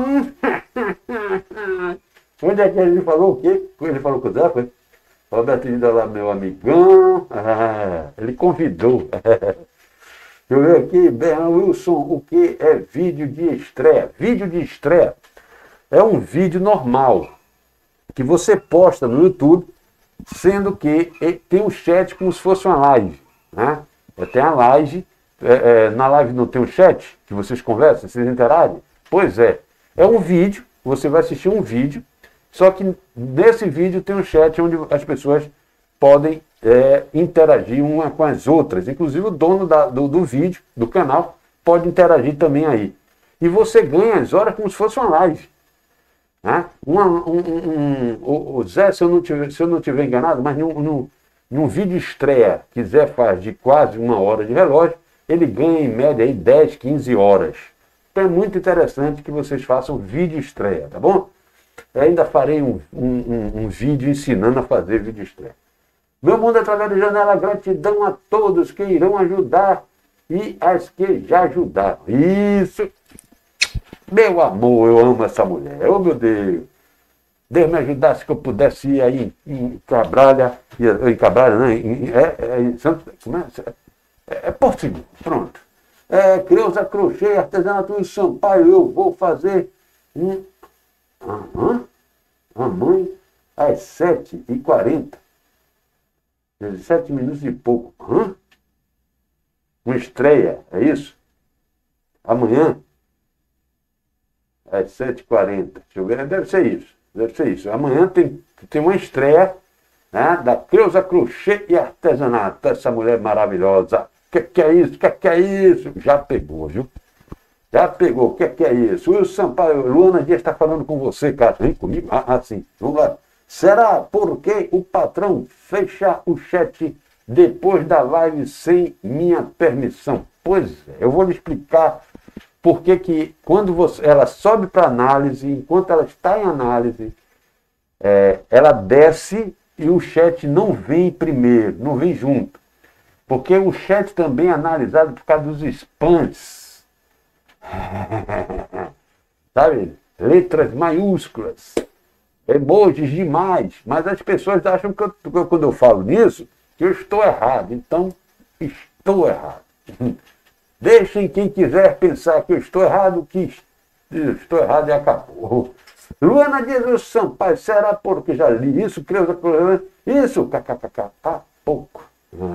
Onde é que ele falou o quê? Ele falou com o Zé, foi? Roberto Dida lá, meu amigão. Ah, ele convidou. Eu ver aqui, Berran Wilson, o que é vídeo de estreia? Vídeo de estreia é um vídeo normal que você posta no YouTube, sendo que tem um chat como se fosse uma live. Né? Tem a live, é, é, na live não tem um chat, que vocês conversam, vocês interagem? Pois é, é um vídeo, você vai assistir um vídeo, só que nesse vídeo tem um chat onde as pessoas podem é, interagir uma com as outras. Inclusive o dono da, do, do vídeo, do canal, pode interagir também aí. E você ganha as horas como se fosse uma live. Né? Uma, um, um, um, o, o Zé, se eu não tiver, se eu não tiver enganado, mas num, num, num vídeo estreia que Zé faz de quase uma hora de relógio, ele ganha em média aí dez, quinze horas. Então é muito interessante que vocês façam vídeo estreia, tá bom? Eu ainda farei um, um, um, um vídeo ensinando a fazer vídeo estreia. Meu mundo através da janela, gratidão a todos que irão ajudar e as que já ajudaram. Isso! Meu amor, eu amo essa mulher. Oh, meu Deus! Deus me ajudasse que eu pudesse ir aí em, em Cabralha, em Cabralha, não, em, é, é, em Santo... Como é? É, é Porto Seguro, pronto. É, Creuza Crochê, Artesanato em Sampaio, eu vou fazer um... Aham, a mãe, às sete e quarenta. dezessete minutos e pouco. Hã? Uma estreia, é isso? Amanhã, às sete e quarenta. Deixa eu ver, deve ser isso. Deve ser isso. Amanhã tem, tem uma estreia, né, da Creuza Crochê e Artesanato. Essa mulher maravilhosa. Que que é isso? Que que é isso? Já pegou, viu? Já pegou. O que que é isso? O Sampaio, Luana Dias está falando com você, cara. Vem comigo? Ah, sim. Vamos lá. Será porque o patrão fecha o chat depois da live sem minha permissão? Pois é, eu vou lhe explicar por que que quando você, ela sobe para análise, enquanto ela está em análise, é, ela desce e o chat não vem primeiro, não vem junto. Porque o chat também é analisado por causa dos spams. Sabe? Letras maiúsculas. Emojis demais, mas as pessoas acham que eu, quando eu falo nisso, que eu estou errado. Então, estou errado. Deixem quem quiser pensar que eu estou errado, que estou errado e acabou. Luana Dias Sampaio, será porque já li isso? Creuza, isso, kkkk, tá pouco.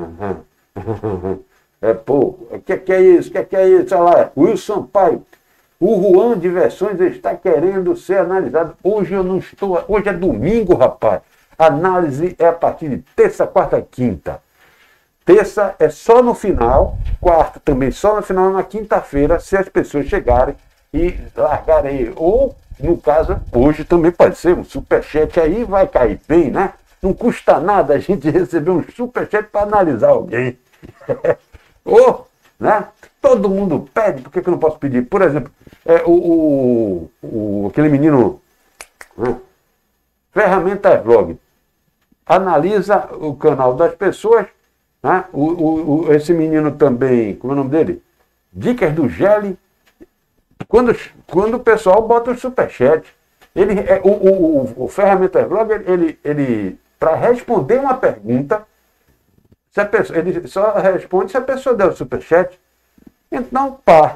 É pouco. O que, que é isso? O que, que é isso? Olha lá, Wilson Sampaio. O Juan Diversões está querendo ser analisado. Hoje eu não estou. Hoje é domingo, rapaz. A análise é a partir de terça, quarta, quinta. Terça é só no final, quarta também só no final, na quinta-feira, se as pessoas chegarem e largarem. Ou, no caso, hoje também pode ser um superchat aí, vai cair bem, né? Não custa nada a gente receber um superchat para analisar alguém. Ou, né? Todo mundo pede, por que, que eu não posso pedir? Por exemplo, é, o, o, o, aquele menino, né? Ferramentas Vlog, analisa o canal das pessoas, né? o, o, o, esse menino também, como é o nome dele? Dicas do Gelli, quando, quando o pessoal bota o superchat, ele, é, o, o, o, o Ferramentas Vlog, ele, ele para responder uma pergunta, se a pessoa, ele só responde se a pessoa der o superchat. Então, pá.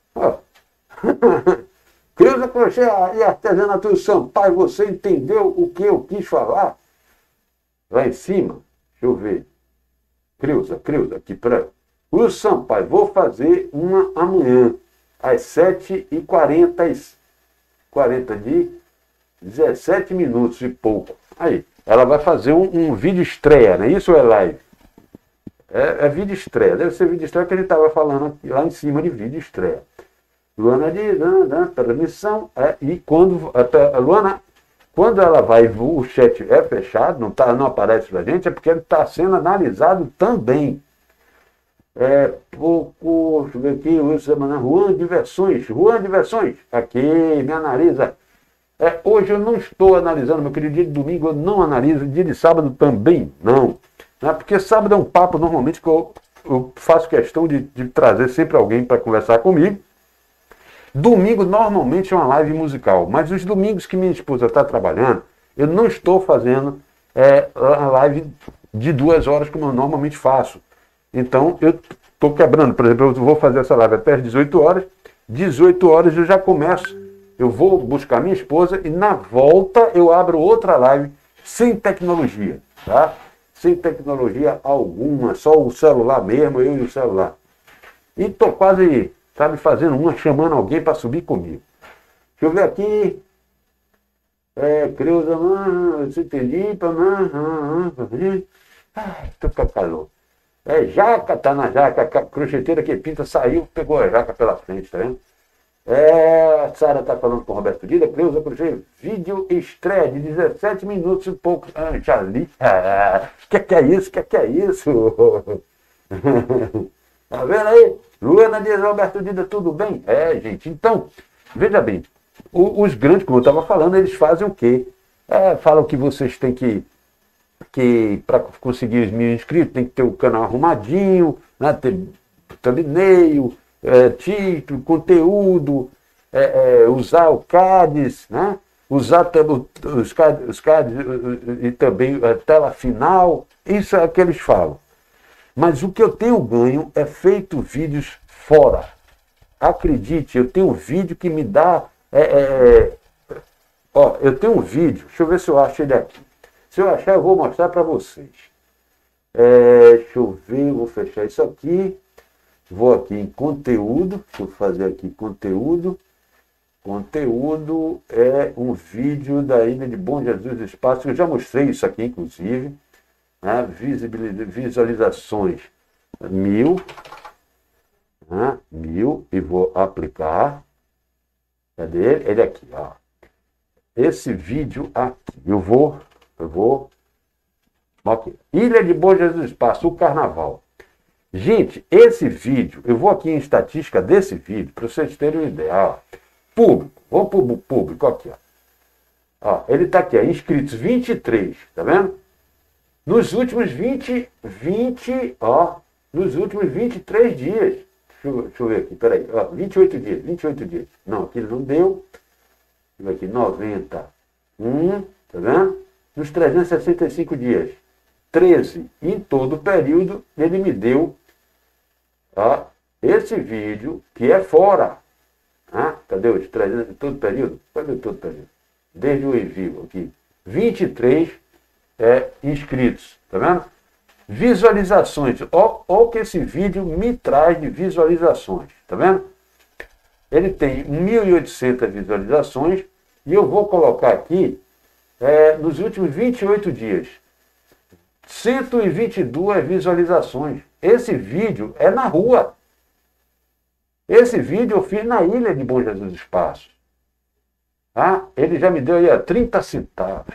Creuza Crochê e Artesanato Sampaio, você entendeu o que eu quis falar? Lá em cima, deixa eu ver. Creuza, Creuza, aqui para o Sampaio, vou fazer uma amanhã, às sete e quarenta, quarenta de dezessete minutos e pouco. Aí, ela vai fazer um, um vídeo estreia, não é isso ou é live? É, é vídeo estreia, deve ser vídeo estreia que ele estava falando aqui, lá em cima de vídeo estreia. Luana diz, permissão, é, e quando a Luana, quando ela vai, o chat é fechado, não, tá, não aparece pra gente, é porque ele está sendo analisado também. É pouco, deixa eu ver aqui, o semana, Juan Diversões, Juan Diversões, aqui, me analisa. É, hoje eu não estou analisando, meu querido, dia de domingo eu não analiso, dia de sábado também não. Né? Porque sábado é um papo normalmente que eu, eu faço questão de, de trazer sempre alguém para conversar comigo. Domingo normalmente é uma live musical, mas os domingos que minha esposa está trabalhando, eu não estou fazendo é, a live de duas horas como eu normalmente faço. Então eu estou quebrando, por exemplo, eu vou fazer essa live até às dezoito horas, dezoito horas eu já começo, eu vou buscar minha esposa e na volta eu abro outra live sem tecnologia, tá? Sem tecnologia alguma, só o celular mesmo, eu e o celular. E estou quase, sabe, fazendo uma, chamando alguém para subir comigo. Deixa eu ver aqui. É, Creuza, eu entendi, ai, tô com calor. É, jaca, tá na jaca, a crocheteira que pinta saiu, pegou a jaca pela frente, tá vendo? É, a Sara tá falando com o Roberto Dida, Creuza, crochê, vídeo estreia de dezessete minutos e pouco. Ah, já li. Ah, que que é isso? Que que é isso? Tá vendo aí? Luana diz, Roberto Dida, tudo bem? É, gente, então, veja bem, o, os grandes, como eu estava falando, eles fazem o quê? É, falam que vocês têm que que para conseguir os mil inscritos tem que ter o canal arrumadinho, né, ter thumbnail, é, título, conteúdo, é, é, usar o C A D S, né, usar os C A D S, os C A D S e também a tela final, isso é o que eles falam. Mas o que eu tenho ganho é feito vídeos fora. Acredite, eu tenho um vídeo que me dá... É, é, ó, eu tenho um vídeo, deixa eu ver se eu acho ele aqui. Se eu achar, eu vou mostrar para vocês. É, deixa eu ver, vou fechar isso aqui. Vou aqui em conteúdo. Deixa eu fazer aqui conteúdo. Conteúdo é um vídeo da Ilha de Bom Jesus do Espaço. Eu já mostrei isso aqui, inclusive. Né? Visualizações mil. Né? Mil. E vou aplicar. Cadê ele? Ele aqui, ó. Esse vídeo aqui. Eu vou... Eu vou... Ok. Ilha de Bom Jesus do Espaço, o Carnaval. Gente, esse vídeo, eu vou aqui em estatística desse vídeo, para vocês terem uma ideia. Ó. Público, vamos para o público aqui. Ó. Ó, ele está aqui, ó, inscritos vinte e três, tá vendo? Nos últimos vinte, vinte, ó, nos últimos vinte e três dias. Deixa eu, deixa eu ver aqui, peraí, ó, vinte e oito dias, vinte e oito dias. Não, aqui não deu. Deixa eu ver aqui, noventa. Um, tá vendo? Nos trezentos e sessenta e cinco dias, treze. Em todo o período, ele me deu ó, esse vídeo, que é fora. Ah, cadê os trezentos? Todo o período? Cadê todo o período? Desde o envio aqui. vinte e três é, inscritos. Tá vendo? Visualizações. Olha o que esse vídeo me traz de visualizações. Tá vendo? Ele tem mil e oitocentas visualizações. E eu vou colocar aqui... É, nos últimos vinte e oito dias, cento e vinte e duas visualizações. Esse vídeo é na rua. Esse vídeo eu fiz na Ilha de Bom Jesus do Espaço. Ah, ele já me deu aí ó, trinta centavos.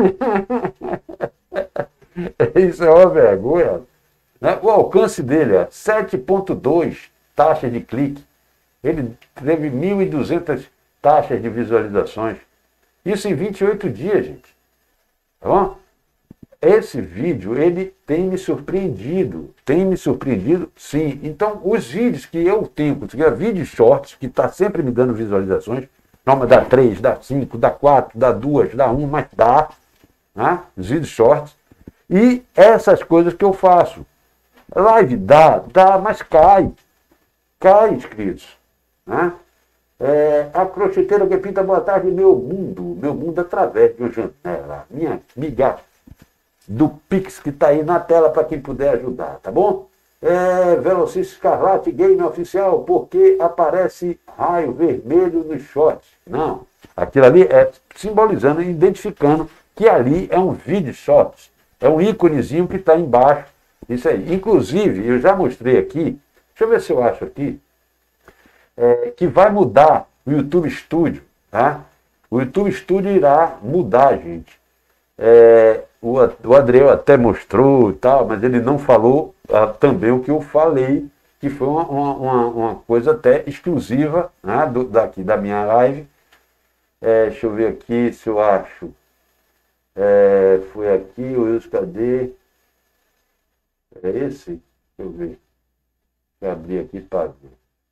Isso é uma vergonha. Né? O alcance dele é sete vírgula dois taxas de clique. Ele teve mil e duzentas taxas de visualizações. Isso em vinte e oito dias, gente. Tá bom? Esse vídeo, ele tem me surpreendido. Tem me surpreendido, sim. Então, os vídeos que eu tenho, que é vídeo shorts, que está sempre me dando visualizações, norma dá três, dá cinco, dá quatro, dá duas, dá um, mas dá. Né? Os vídeos shorts. E essas coisas que eu faço. Live dá, dá, mas cai. Cai, inscritos. Né? É, a crocheteira que pinta, boa tarde, meu mundo, meu mundo através de uma janela, minha amiga do Pix que está aí na tela para quem puder ajudar, tá bom? É, Velocice Escarlate Game Oficial, porque aparece raio vermelho nos shorts. Não, aquilo ali é simbolizando, identificando que ali é um vídeo shorts, é um íconezinho que está embaixo, isso aí. Inclusive, eu já mostrei aqui, deixa eu ver se eu acho aqui, É, que vai mudar o YouTube Studio, tá? O YouTube Studio irá mudar, gente. É, o, o Adriel até mostrou e tal, mas ele não falou ah, também o que eu falei que foi uma, uma, uma coisa até exclusiva, né, do, daqui da minha live. É, deixa eu ver aqui se eu acho. É, foi aqui, o Wilson, cadê? É esse? Deixa eu ver. Deixa eu abrir aqui para ver.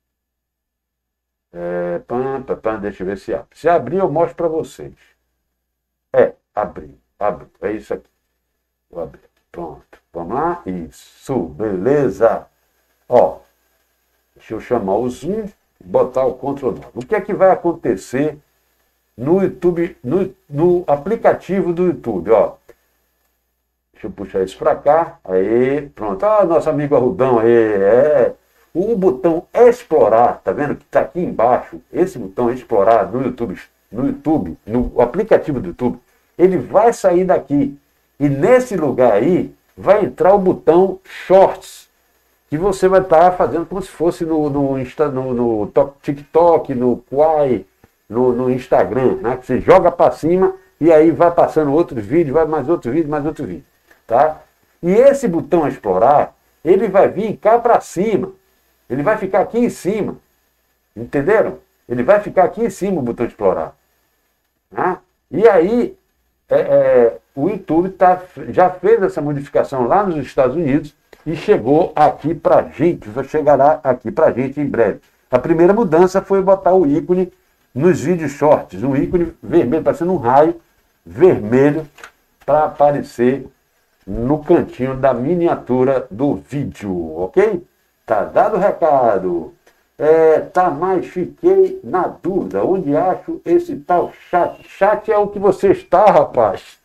É, pam, pam, pam, deixa eu ver se abre. Se abrir, eu mostro para vocês. É, abriu, abriu. É isso aqui. Vou abrir aqui. Pronto. Vamos lá? Isso, beleza. Ó, deixa eu chamar o zoom e botar o controle. O que é que vai acontecer no YouTube, no, no aplicativo do YouTube, ó? Deixa eu puxar isso para cá. Aí, pronto. Ah, nosso amigo Arrudão aí, é. O botão explorar, tá vendo que está aqui embaixo? Esse botão explorar no YouTube, no YouTube, no aplicativo do YouTube, ele vai sair daqui. E nesse lugar aí vai entrar o botão Shorts, que você vai estar tá fazendo como se fosse no, no, Insta, no, no TikTok, no Quai, no, no Instagram, né? Você joga para cima e aí vai passando outro vídeo, vai mais outro vídeo, mais outro vídeo, tá? E esse botão explorar, ele vai vir cá para cima. Ele vai ficar aqui em cima. Entenderam? Ele vai ficar aqui em cima o botão explorar. Né? E aí, é, é, o YouTube tá, já fez essa modificação lá nos Estados Unidos e chegou aqui pra gente, vai chegará aqui pra gente em breve. A primeira mudança foi botar o ícone nos vídeos shorts, um ícone vermelho, parecendo um raio vermelho, para aparecer no cantinho da miniatura do vídeo, ok? Tá dado o recado. É, tá, mas fiquei na dúvida. Onde acho esse tal chat? Chat é o que você está, rapaz.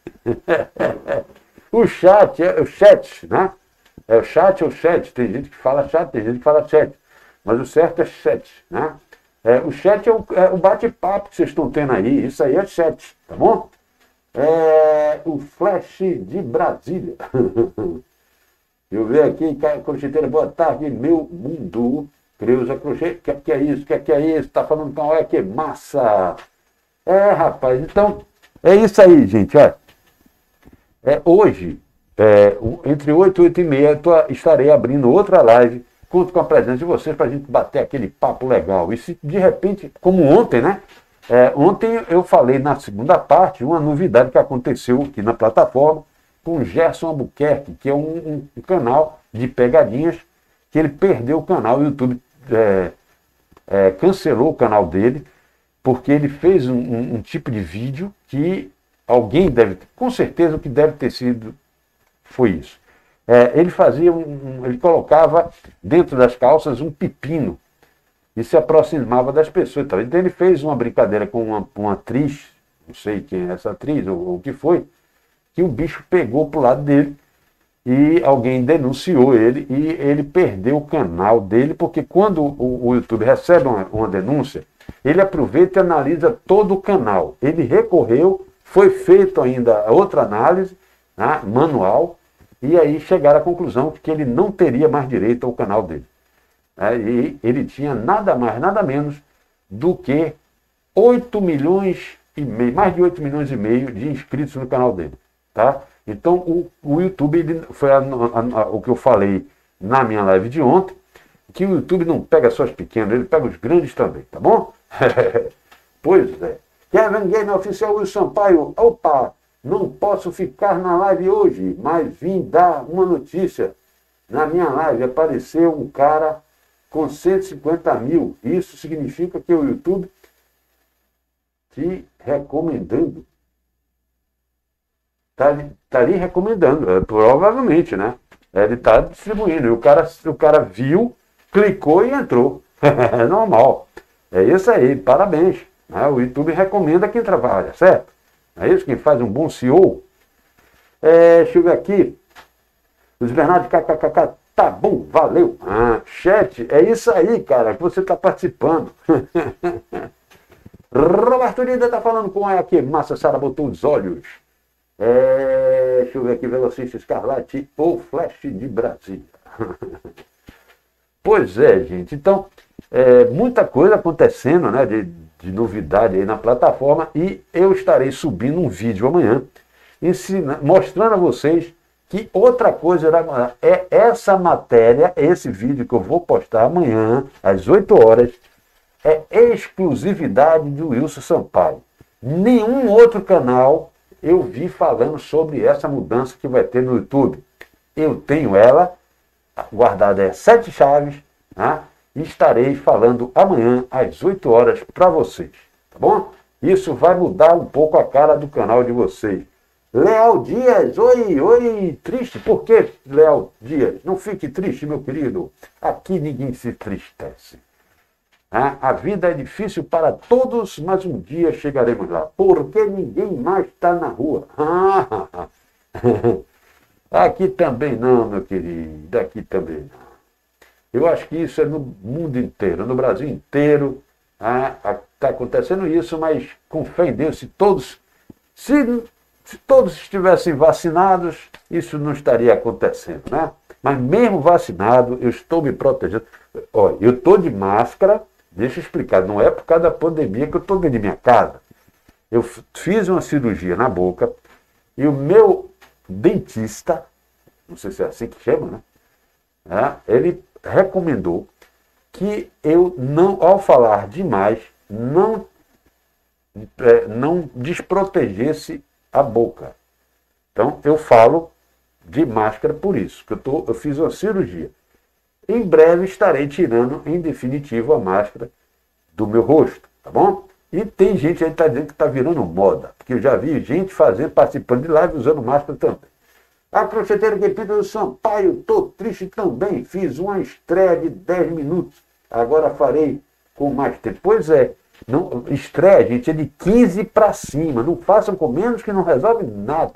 O chat é o chat, né? É o chat ou chat. Tem gente que fala chat, tem gente que fala chat. Mas o certo é chat, né? É, o chat é o, é o bate-papo que vocês estão tendo aí. Isso aí é chat, tá bom? É, o Flash de Brasília. Eu vejo aqui, Caio Crocheteira, boa tarde, meu mundo. Creuza Crochê, o que, que é isso? O que, que é isso? Tá falando com olha que massa. É, rapaz, então, é isso aí, gente. Olha. É, hoje, é, entre oito e oito e meia, eu tô, estarei abrindo outra live. Conto com a presença de vocês para a gente bater aquele papo legal. E se de repente, como ontem, né? É, ontem eu falei na segunda parte uma novidade que aconteceu aqui na plataforma com o Gerson Albuquerque, que é um, um, um canal de pegadinhas, que ele perdeu o canal, o YouTube é, é, cancelou o canal dele, porque ele fez um, um, um tipo de vídeo que alguém deve, com certeza o que deve ter sido, foi isso. É, ele fazia, um, um, ele colocava dentro das calças um pepino, e se aproximava das pessoas. Então ele fez uma brincadeira com uma, uma atriz, não sei quem é essa atriz, ou, ou o que foi, que o bicho pegou pro lado dele e alguém denunciou ele e ele perdeu o canal dele, porque quando o, o YouTube recebe uma, uma denúncia, ele aproveita e analisa todo o canal. Ele recorreu, foi feito ainda outra análise, né, manual, e aí chegaram à conclusão de que ele não teria mais direito ao canal dele. É, e ele tinha nada mais, nada menos do que oito milhões e meio, mais de oito milhões e meio de inscritos no canal dele. Tá? Então o, o YouTube, ele, foi a, a, a, o que eu falei na minha live de ontem, que o YouTube não pega só os pequenos, ele pega os grandes também, tá bom? Pois é. Kevin Game Oficial Wilson Sampaio, opa, não posso ficar na live hoje, mas vim dar uma notícia. Na minha live apareceu um cara com cento e cinquenta mil. Isso significa que o YouTube te recomendando. Está tá lhe recomendando, é, provavelmente, né? Ele está distribuindo. E o cara, o cara viu, clicou e entrou. É normal. É isso aí, parabéns. Né? O YouTube recomenda quem trabalha, certo? É isso, quem faz um bom C E O. É, deixa eu ver aqui. Luiz Bernardo, kkkk, tá bom, valeu. Ah, chat, é isso aí, cara, que você está participando. Roberto Lida está falando com a aqui. Massa Sara botou os olhos. É, deixa eu ver aqui, Velocista Escarlate ou Flash de Brasília. Pois é, gente. Então, é, muita coisa acontecendo, né, de, de novidade aí na plataforma, e eu estarei subindo um vídeo amanhã ensina, mostrando a vocês que outra coisa irá mudar. É essa matéria, esse vídeo que eu vou postar amanhã, às oito horas, é exclusividade do Wilson Sampaio. Nenhum outro canal eu vi falando sobre essa mudança que vai ter no YouTube. Eu tenho ela guardada, é sete chaves, né? E estarei falando amanhã às oito horas para vocês, tá bom? Isso vai mudar um pouco a cara do canal de vocês. Leal Dias, oi, oi, triste. Por que, Leal Dias? Não fique triste, meu querido. Aqui ninguém se tristece. Ah, a vida é difícil para todos, mas um dia chegaremos lá. Porque ninguém mais está na rua. Ah, aqui também não, meu querido. Aqui também não. Eu acho que isso é no mundo inteiro, no Brasil inteiro. Está ah, acontecendo isso, mas com fé em Deus, se todos, se, se todos estivessem vacinados, isso não estaria acontecendo, né? Mas mesmo vacinado, eu estou me protegendo. Olha, eu estou de máscara. Deixa eu explicar, não é por causa da pandemia que eu estou dentro de minha casa. Eu fiz uma cirurgia na boca e o meu dentista, não sei se é assim que chama, né? É, ele recomendou que eu não, ao falar demais, não, é, não desprotegesse a boca. Então eu falo de máscara por isso, que eu, tô, eu fiz uma cirurgia. Em breve estarei tirando, em definitivo, a máscara do meu rosto, tá bom? E tem gente aí que está dizendo que está virando moda, porque eu já vi gente fazendo, participando de live usando máscara também. A crocheteira Guepita do Sampaio, estou triste também, fiz uma estreia de dez minutos, agora farei com mais tempo. Pois é, não, estreia, gente, é de quinze para cima, não façam com menos que não resolve nada.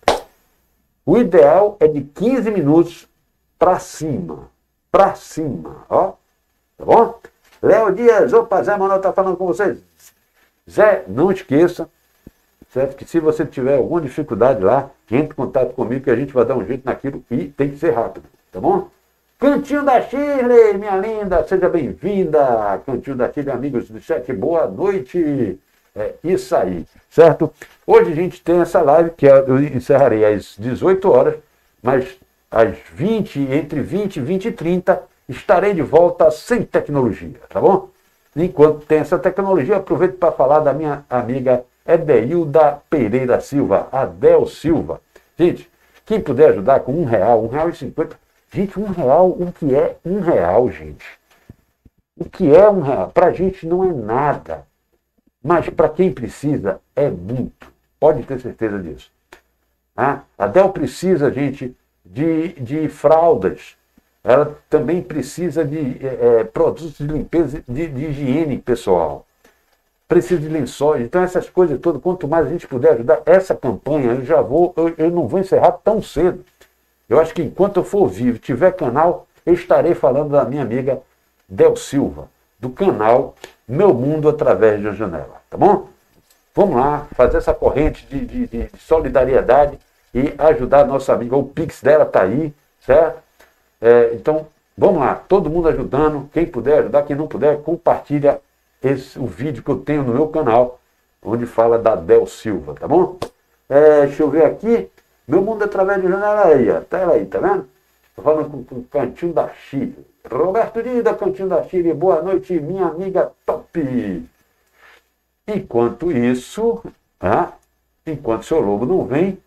O ideal é de quinze minutos para cima. Pra cima, ó, tá bom? Léo Dias, opa, Zé Manuel tá falando com vocês. Zé, não esqueça, certo? Que se você tiver alguma dificuldade lá, entre em contato comigo que a gente vai dar um jeito naquilo e tem que ser rápido, tá bom? Cantinho da Shirley, minha linda, seja bem-vinda. Cantinho da Shirley, amigos do chat, boa noite. É isso aí, certo? Hoje a gente tem essa live que eu encerrarei às dezoito horas, mas às vinte, entre vinte e vinte e trinta, estarei de volta sem tecnologia, tá bom? Enquanto tem essa tecnologia, aproveito para falar da minha amiga Edeilda Pereira Silva, Adel Silva. Gente, quem puder ajudar com um real, um real e cinquenta, gente, um real, o que é um real, gente? O que é um real? Para a gente não é nada, mas para quem precisa é muito, pode ter certeza disso. Ah, a Adel precisa, gente, De, de fraldas, ela também precisa de é, produtos de limpeza, de, de higiene pessoal, precisa de lençóis, então essas coisas todas, quanto mais a gente puder ajudar, essa campanha, eu já vou, eu, eu não vou encerrar tão cedo, eu acho que enquanto eu for vivo, tiver canal, eu estarei falando da minha amiga Del Silva, do canal Meu Mundo Através de uma Janela, tá bom? Vamos lá, fazer essa corrente de, de, de solidariedade, e ajudar a nossa amiga, o Pix dela está aí, certo? É, então, vamos lá, todo mundo ajudando, quem puder ajudar, quem não puder, compartilha esse, o vídeo que eu tenho no meu canal, onde fala da Del Silva, tá bom? É, deixa eu ver aqui, Meu Mundo Através de Janela aí, ó, tá ela aí, tá vendo? Estou falando com, com o Cantinho da Chile. Roberto Lida, Cantinho da Chile, boa noite, minha amiga top. Enquanto isso, tá? Enquanto o seu Lobo não vem,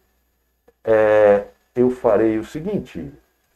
É, eu farei o seguinte.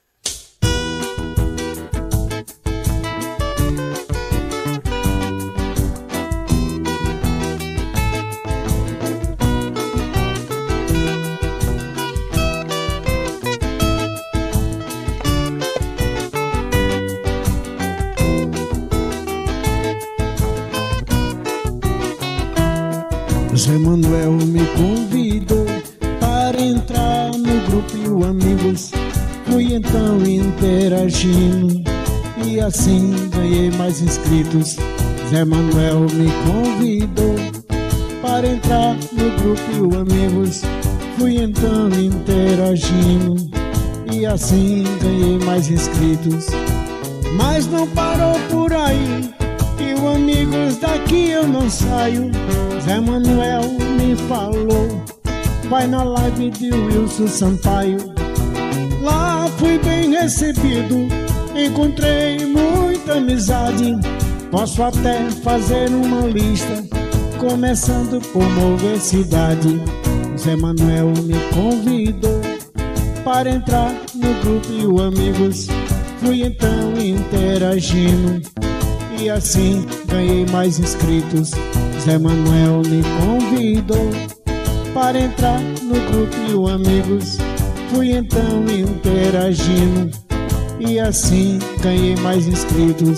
Zé Manuel me convidou para entrar no grupo e o amigos, fui então interagindo e assim ganhei mais inscritos. Zé Manuel me convidou para entrar no grupo e o amigos, fui então interagindo e assim ganhei mais inscritos. Mas não parou por aí, e o amigos daqui eu não saio. Zé Manuel me falou, vai na live de Wilson Sampaio, Lá fui bem recebido, encontrei muita amizade. Posso até fazer uma lista, começando por mover cidade. Zé Manuel me convidou para entrar no grupo e o Amigos. Fui então interagindo e assim ganhei mais inscritos. Zé Manuel me convidou para entrar no grupo e o Amigos. Fui então interagindo e assim ganhei mais inscritos.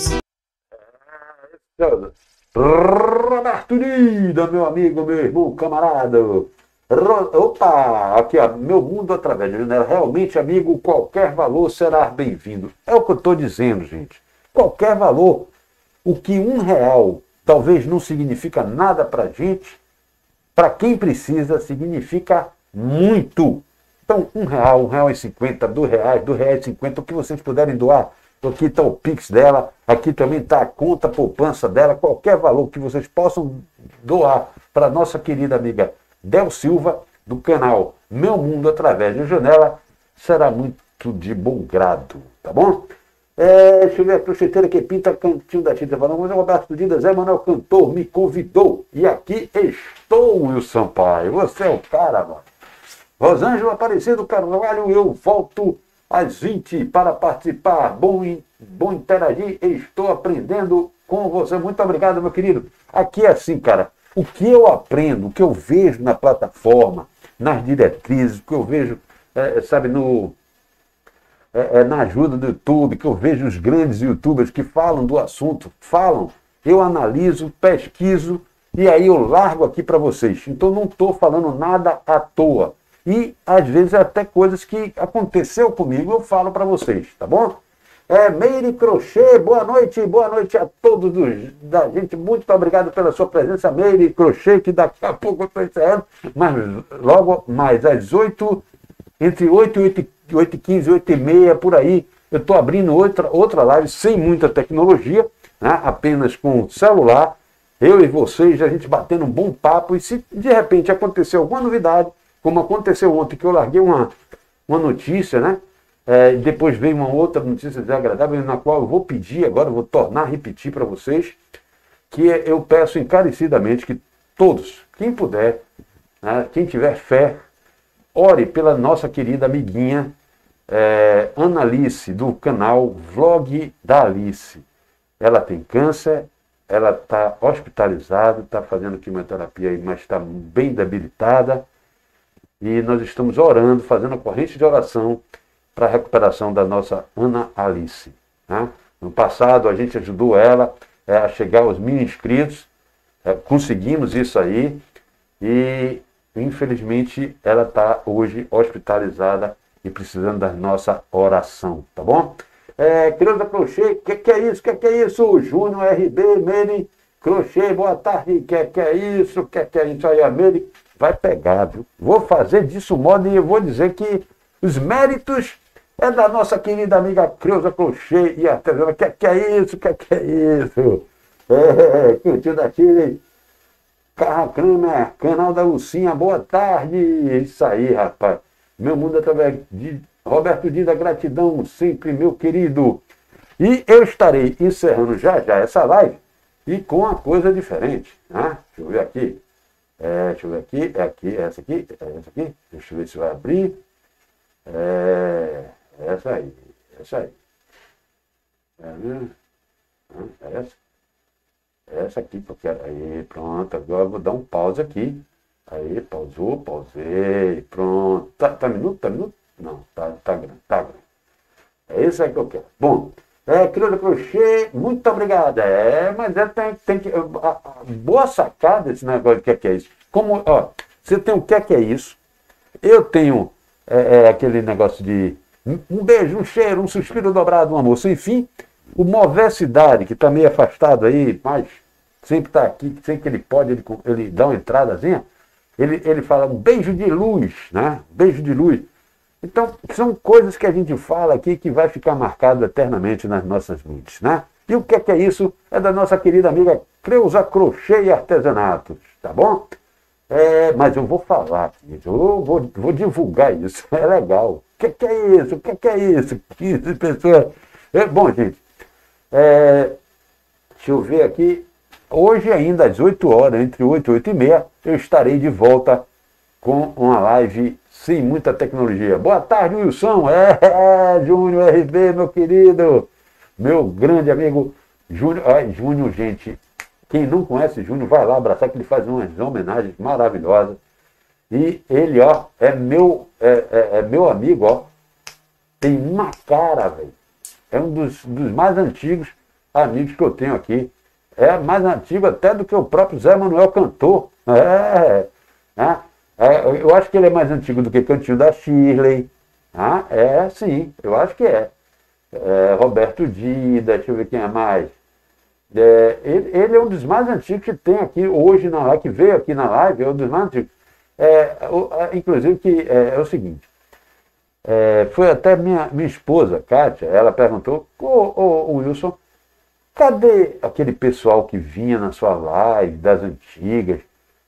Roberto Dida, meu amigo, meu irmão, camarada. Ro... Opa, aqui ó, meu mundo através de janela. Realmente, amigo, qualquer valor será bem-vindo. É o que eu estou dizendo, gente. Qualquer valor. O que um real talvez não significa nada para a gente, para quem precisa significa muito. Então, um real, um real e cinquenta, dois reais, dois reais e cinquenta, o que vocês puderem doar. Aqui está o Pix dela, aqui também está a conta poupança dela, qualquer valor que vocês possam doar para a nossa querida amiga Del Silva, do canal Meu Mundo Através de Janela, será muito de bom grado, tá bom? É, deixa eu ver, a crocheteira que pinta cantinho da tinta, falando, mas o Roberto Dida, Zé Manuel Cantor, me convidou, e aqui estou, Will Sampaio, você é o cara, mano. Rosângela Aparecido Carvalho, eu volto às vinte para participar. Bom, bom interagir, estou aprendendo com você. Muito obrigado, meu querido. Aqui é assim, cara, o que eu aprendo, o que eu vejo na plataforma, nas diretrizes, o que eu vejo, é, sabe, no, é, é, na ajuda do YouTube, que eu vejo os grandes youtubers que falam do assunto, falam, eu analiso, pesquiso, e aí eu largo aqui para vocês. Então não estou falando nada à toa. E, às vezes, até coisas que aconteceu comigo, eu falo para vocês, tá bom? É, Meire Crochê, boa noite, boa noite a todos os, da gente. Muito obrigado pela sua presença, Meire Crochê, que daqui a pouco eu estou encerrando, mas logo mais às oito, entre oito e oito e quinze, oito e meia, por aí, eu estou abrindo outra, outra live sem muita tecnologia, né, apenas com o celular, eu e vocês, a gente batendo um bom papo, e se de repente acontecer alguma novidade, como aconteceu ontem, que eu larguei uma, uma notícia, né? É, depois veio uma outra notícia desagradável, na qual eu vou pedir, agora eu vou tornar a repetir para vocês, que eu peço encarecidamente que todos, quem puder, né, quem tiver fé, ore pela nossa querida amiguinha é, Ana Alice, do canal Vlog da Alice. Ela tem câncer, ela está hospitalizada, está fazendo quimioterapia, aí, mas está bem debilitada. E nós estamos orando, fazendo a corrente de oração para a recuperação da nossa Ana Alice. Né? No passado, a gente ajudou ela é, a chegar aos mil inscritos, é, conseguimos isso aí, e infelizmente ela está hoje hospitalizada e precisando da nossa oração, tá bom? É, Criança Crochê, o que, que é isso? O que, que é isso? Júnior R B, Meire Crochê, boa tarde, o que, que é isso? O que, que é isso aí, a Meire? Vai pegar, viu? Vou fazer disso modo e eu vou dizer que os méritos é da nossa querida amiga Creuza Crochê e artesana. Que que é isso? Que que é isso? É, curtiu da Chile. Carra Kramer, canal da Lucinha, boa tarde. Isso aí, rapaz. Meu mundo através de Roberto Dida, gratidão sempre, meu querido. E eu estarei encerrando já já essa live e com uma coisa diferente, né? Deixa eu ver aqui. É, deixa eu ver aqui, é aqui, é essa aqui, é essa aqui, deixa eu ver se vai abrir. É essa aí, essa aí. É, né? É essa. É essa aqui que eu quero. Aí, pronto, agora eu vou dar um pause aqui. Aí, pausou, pausei, pronto. Tá, tá minuto, tá minuto? Não, tá, tá grande, tá grande. É isso aí que eu quero. Bom, é, Crioulo Crochê, muito obrigado. É, mas é, tem, tem que. A, a, boa sacada esse negócio de que é, que é isso. Como, ó, você tem o que é que é isso. Eu tenho é, é, aquele negócio de um, um beijo, um cheiro, um suspiro dobrado, um almoço. Enfim, o Movecidade, que está meio afastado aí, mas sempre está aqui, sempre que ele pode, ele, ele dá uma entradazinha, ele, ele fala um beijo de luz, né? Beijo de luz. Então, são coisas que a gente fala aqui que vai ficar marcado eternamente nas nossas mentes, né? E o que é que é isso? É da nossa querida amiga Creuza Crochê e Artesanatos, tá bom? É, mas eu vou falar, eu vou, vou divulgar isso, é legal. O que, que é isso? O que, que é isso? quinze pessoas. É, bom, gente, é, deixa eu ver aqui. Hoje ainda às oito horas, entre oito e oito e meia, eu estarei de volta com uma live sem muita tecnologia. Boa tarde, Wilson. É, é Júnior R B, meu querido. Meu grande amigo Júnior. Ai, Júnior, gente. Quem não conhece Júnior, vai lá abraçar, que ele faz umas homenagens maravilhosas. E ele, ó, é meu, é, é, é meu amigo, ó. Tem uma cara, velho. É um dos, dos mais antigos amigos que eu tenho aqui. É mais antigo até do que o próprio Zé Manuel cantor. É, é, é, eu acho que ele é mais antigo do que Cantinho da Shirley. Ah, é, sim, eu acho que é. É Roberto Dida, deixa eu ver quem é mais. É, ele, ele é um dos mais antigos que tem aqui hoje na live, que veio aqui na live, é um dos mais antigos. É, o, é, inclusive que é, é o seguinte, é, foi até minha, minha esposa, Kátia, ela perguntou, ô, ô, ô Wilson, cadê aquele pessoal que vinha na sua live, das antigas?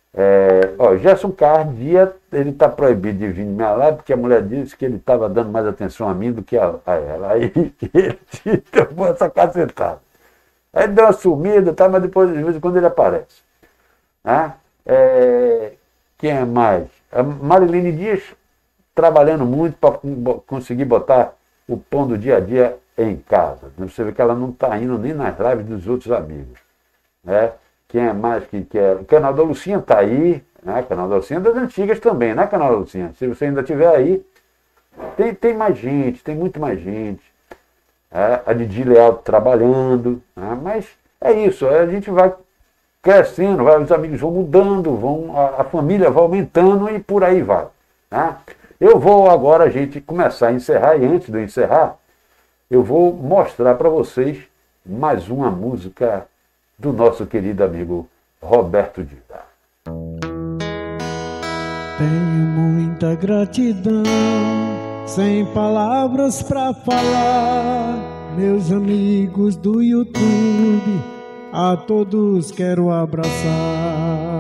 É, ó, Gerson Cardia, ele está proibido de vir na minha live, porque a mulher disse que ele estava dando mais atenção a mim do que a, a ela. Aí ele deu essa cacetada. Aí deu uma sumida, tá, mas depois, de vez em quando, ele aparece. Ah, é, quem é mais? A Mariline Dias, trabalhando muito para conseguir botar o pão do dia a dia em casa. Você vê que ela não está indo nem nas lives dos outros amigos. Né? Quem é mais que quer? O canal da Lucinha está aí. Né? O canal da Lucinha é das antigas também, né, canal da Lucinha? Se você ainda estiver aí, tem, tem mais gente, tem muito mais gente. É, a Didi Leal trabalhando, né? Mas é isso, a gente vai crescendo, vai, os amigos vão mudando, vão, a, a família vai aumentando e por aí vai. Né? Eu vou agora, gente, começar a encerrar, e antes de eu encerrar, eu vou mostrar para vocês mais uma música do nosso querido amigo Roberto Dida. Tenho muita gratidão, sem palavras pra falar, meus amigos do YouTube, a todos quero abraçar.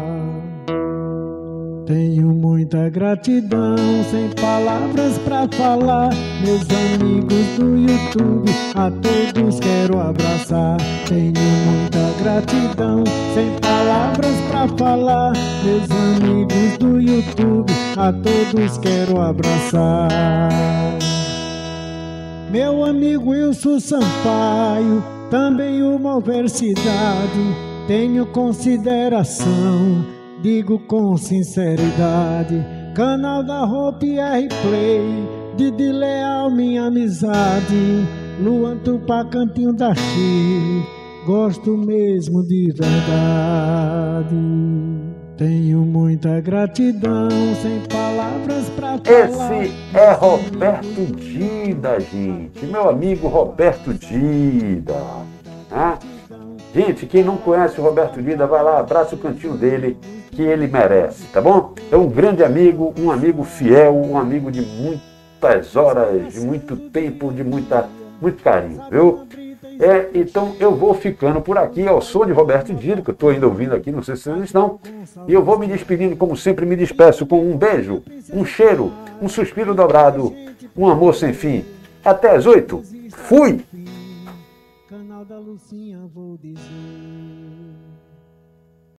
Tenho muita gratidão, sem palavras pra falar, meus amigos do YouTube, a todos quero abraçar. Tenho muita gratidão, sem palavras pra falar, meus amigos do YouTube, a todos quero abraçar. Meu amigo Wilson Sampaio, também uma universidade, tenho consideração, digo com sinceridade. Canal da Hope R Play, Didi Leal minha amizade, Luan Tupá Cantinho da Chile, gosto mesmo de verdade. Tenho muita gratidão, sem palavras pra falar. Esse é Roberto Dida, gente. Meu amigo Roberto Dida. Ah, gente, quem não conhece o Roberto Dida, vai lá, abraça o cantinho dele, que ele merece, tá bom? É um grande amigo, um amigo fiel, um amigo de muitas horas, de muito tempo, de muita, muito carinho, viu? É, então eu vou ficando por aqui ao som de Roberto Dida, que eu estou ainda ouvindo aqui, não sei se vocês estão, e eu vou me despedindo, como sempre me despeço, com um beijo, um cheiro, um suspiro dobrado, um amor sem fim. Até às oito. Fui! Canal da Lucinha vou dizer.